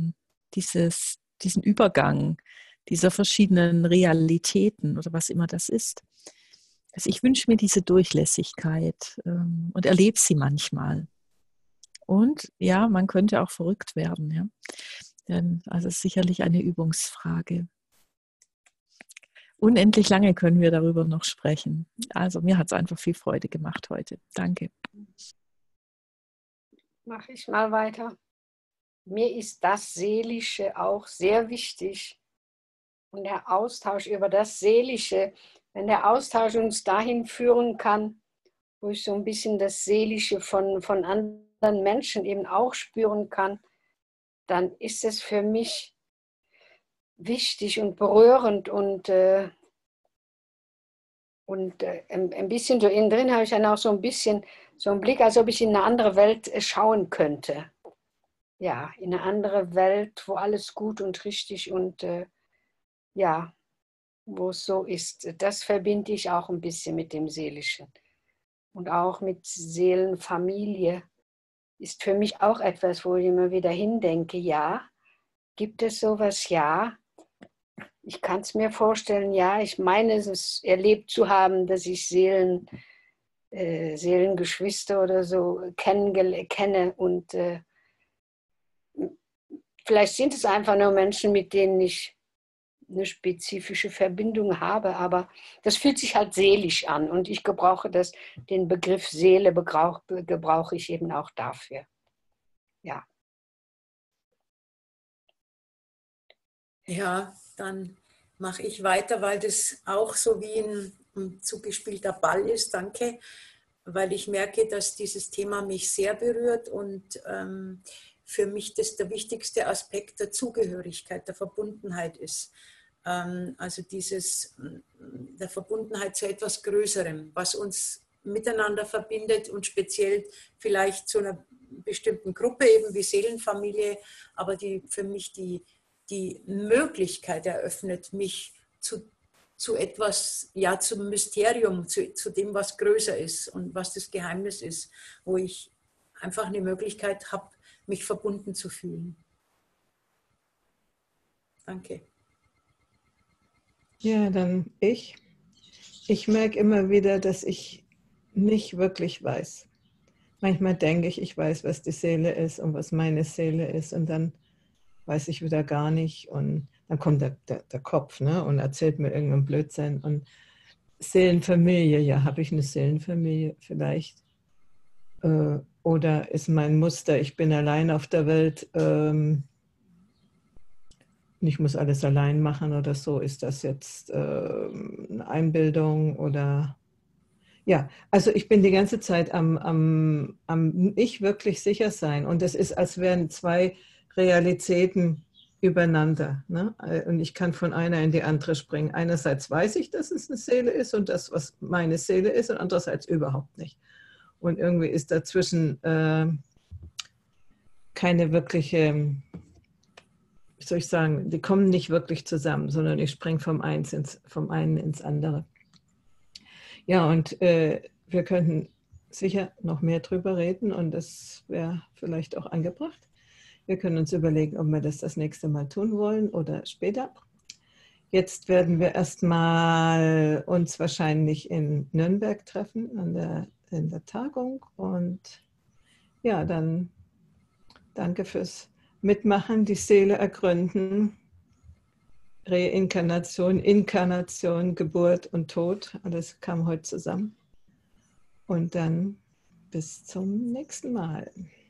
Übergang dieser verschiedenen Realitäten oder was immer das ist. Also ich wünsche mir diese Durchlässigkeit und erlebe sie manchmal. Und ja, man könnte auch verrückt werden. Ja? Also es ist sicherlich eine Übungsfrage. Unendlich lange können wir darüber noch sprechen. Also mir hat es einfach viel Freude gemacht heute. Danke. Mache ich mal weiter. Mir ist das Seelische auch sehr wichtig. Und der Austausch über das Seelische, wenn der Austausch uns dahin führen kann, wo ich so ein bisschen das Seelische von anderen Menschen eben auch spüren kann, dann ist es für mich wichtig und berührend und ein bisschen so innen drin habe ich dann auch so ein bisschen so einen Blick, als ob ich in eine andere Welt schauen könnte. Ja, in eine andere Welt, wo alles gut und richtig und ja, wo es so ist. Das verbinde ich auch ein bisschen mit dem Seelischen. Und auch mit Seelenfamilie ist für mich auch etwas, wo ich immer wieder hindenke, ja, gibt es sowas? Ja. Ich kann es mir vorstellen, ja, ich meine es erlebt zu haben, dass ich Seelengeschwister oder so kenne und vielleicht sind es einfach nur Menschen, mit denen ich eine spezifische Verbindung habe, aber das fühlt sich halt seelisch an und ich gebrauche den Begriff Seele gebrauche ich eben auch dafür. Ja. Ja, dann mache ich weiter, weil das auch so wie ein zugespielter Ball ist. Danke, weil ich merke, dass dieses Thema mich sehr berührt und für mich das der wichtigste Aspekt der Zugehörigkeit, der Verbundenheit ist. Also der Verbundenheit zu etwas Größerem, was uns miteinander verbindet und speziell vielleicht zu einer bestimmten Gruppe, eben wie Seelenfamilie, aber die für mich die Möglichkeit eröffnet, mich zu etwas, ja, zum Mysterium, zu dem, was größer ist und was das Geheimnis ist, wo ich einfach eine Möglichkeit habe, mich verbunden zu fühlen. Danke. Ja, dann ich. Ich merke immer wieder, dass ich nicht wirklich weiß. Manchmal denke ich, ich weiß, was die Seele ist und was meine Seele ist und dann weiß ich wieder gar nicht und dann kommt der Kopf, ne, und erzählt mir irgendeinen Blödsinn und Seelenfamilie, ja, habe ich eine Seelenfamilie vielleicht? Oder ist mein Muster, ich bin allein auf der Welt, ich muss alles allein machen oder so, ist das jetzt eine Einbildung oder... Ja, also ich bin die ganze Zeit am nicht wirklich sicher sein und es ist, als wären zwei Realitäten übereinander, ne? Und ich kann von einer in die andere springen. Einerseits weiß ich, dass es eine Seele ist und das, was meine Seele ist und andererseits überhaupt nicht. Und irgendwie ist dazwischen keine wirkliche, wie soll ich sagen, die kommen nicht wirklich zusammen, sondern ich springe vom einen ins andere. Ja, und wir könnten sicher noch mehr drüber reden und das wäre vielleicht auch angebracht. Wir können uns überlegen, ob wir das nächste Mal tun wollen oder später. Jetzt werden wir erstmal uns wahrscheinlich in Nürnberg treffen in der Tagung und ja, dann danke fürs Mitmachen, die Seele ergründen. Reinkarnation, Inkarnation, Geburt und Tod, alles kam heute zusammen. Und dann bis zum nächsten Mal.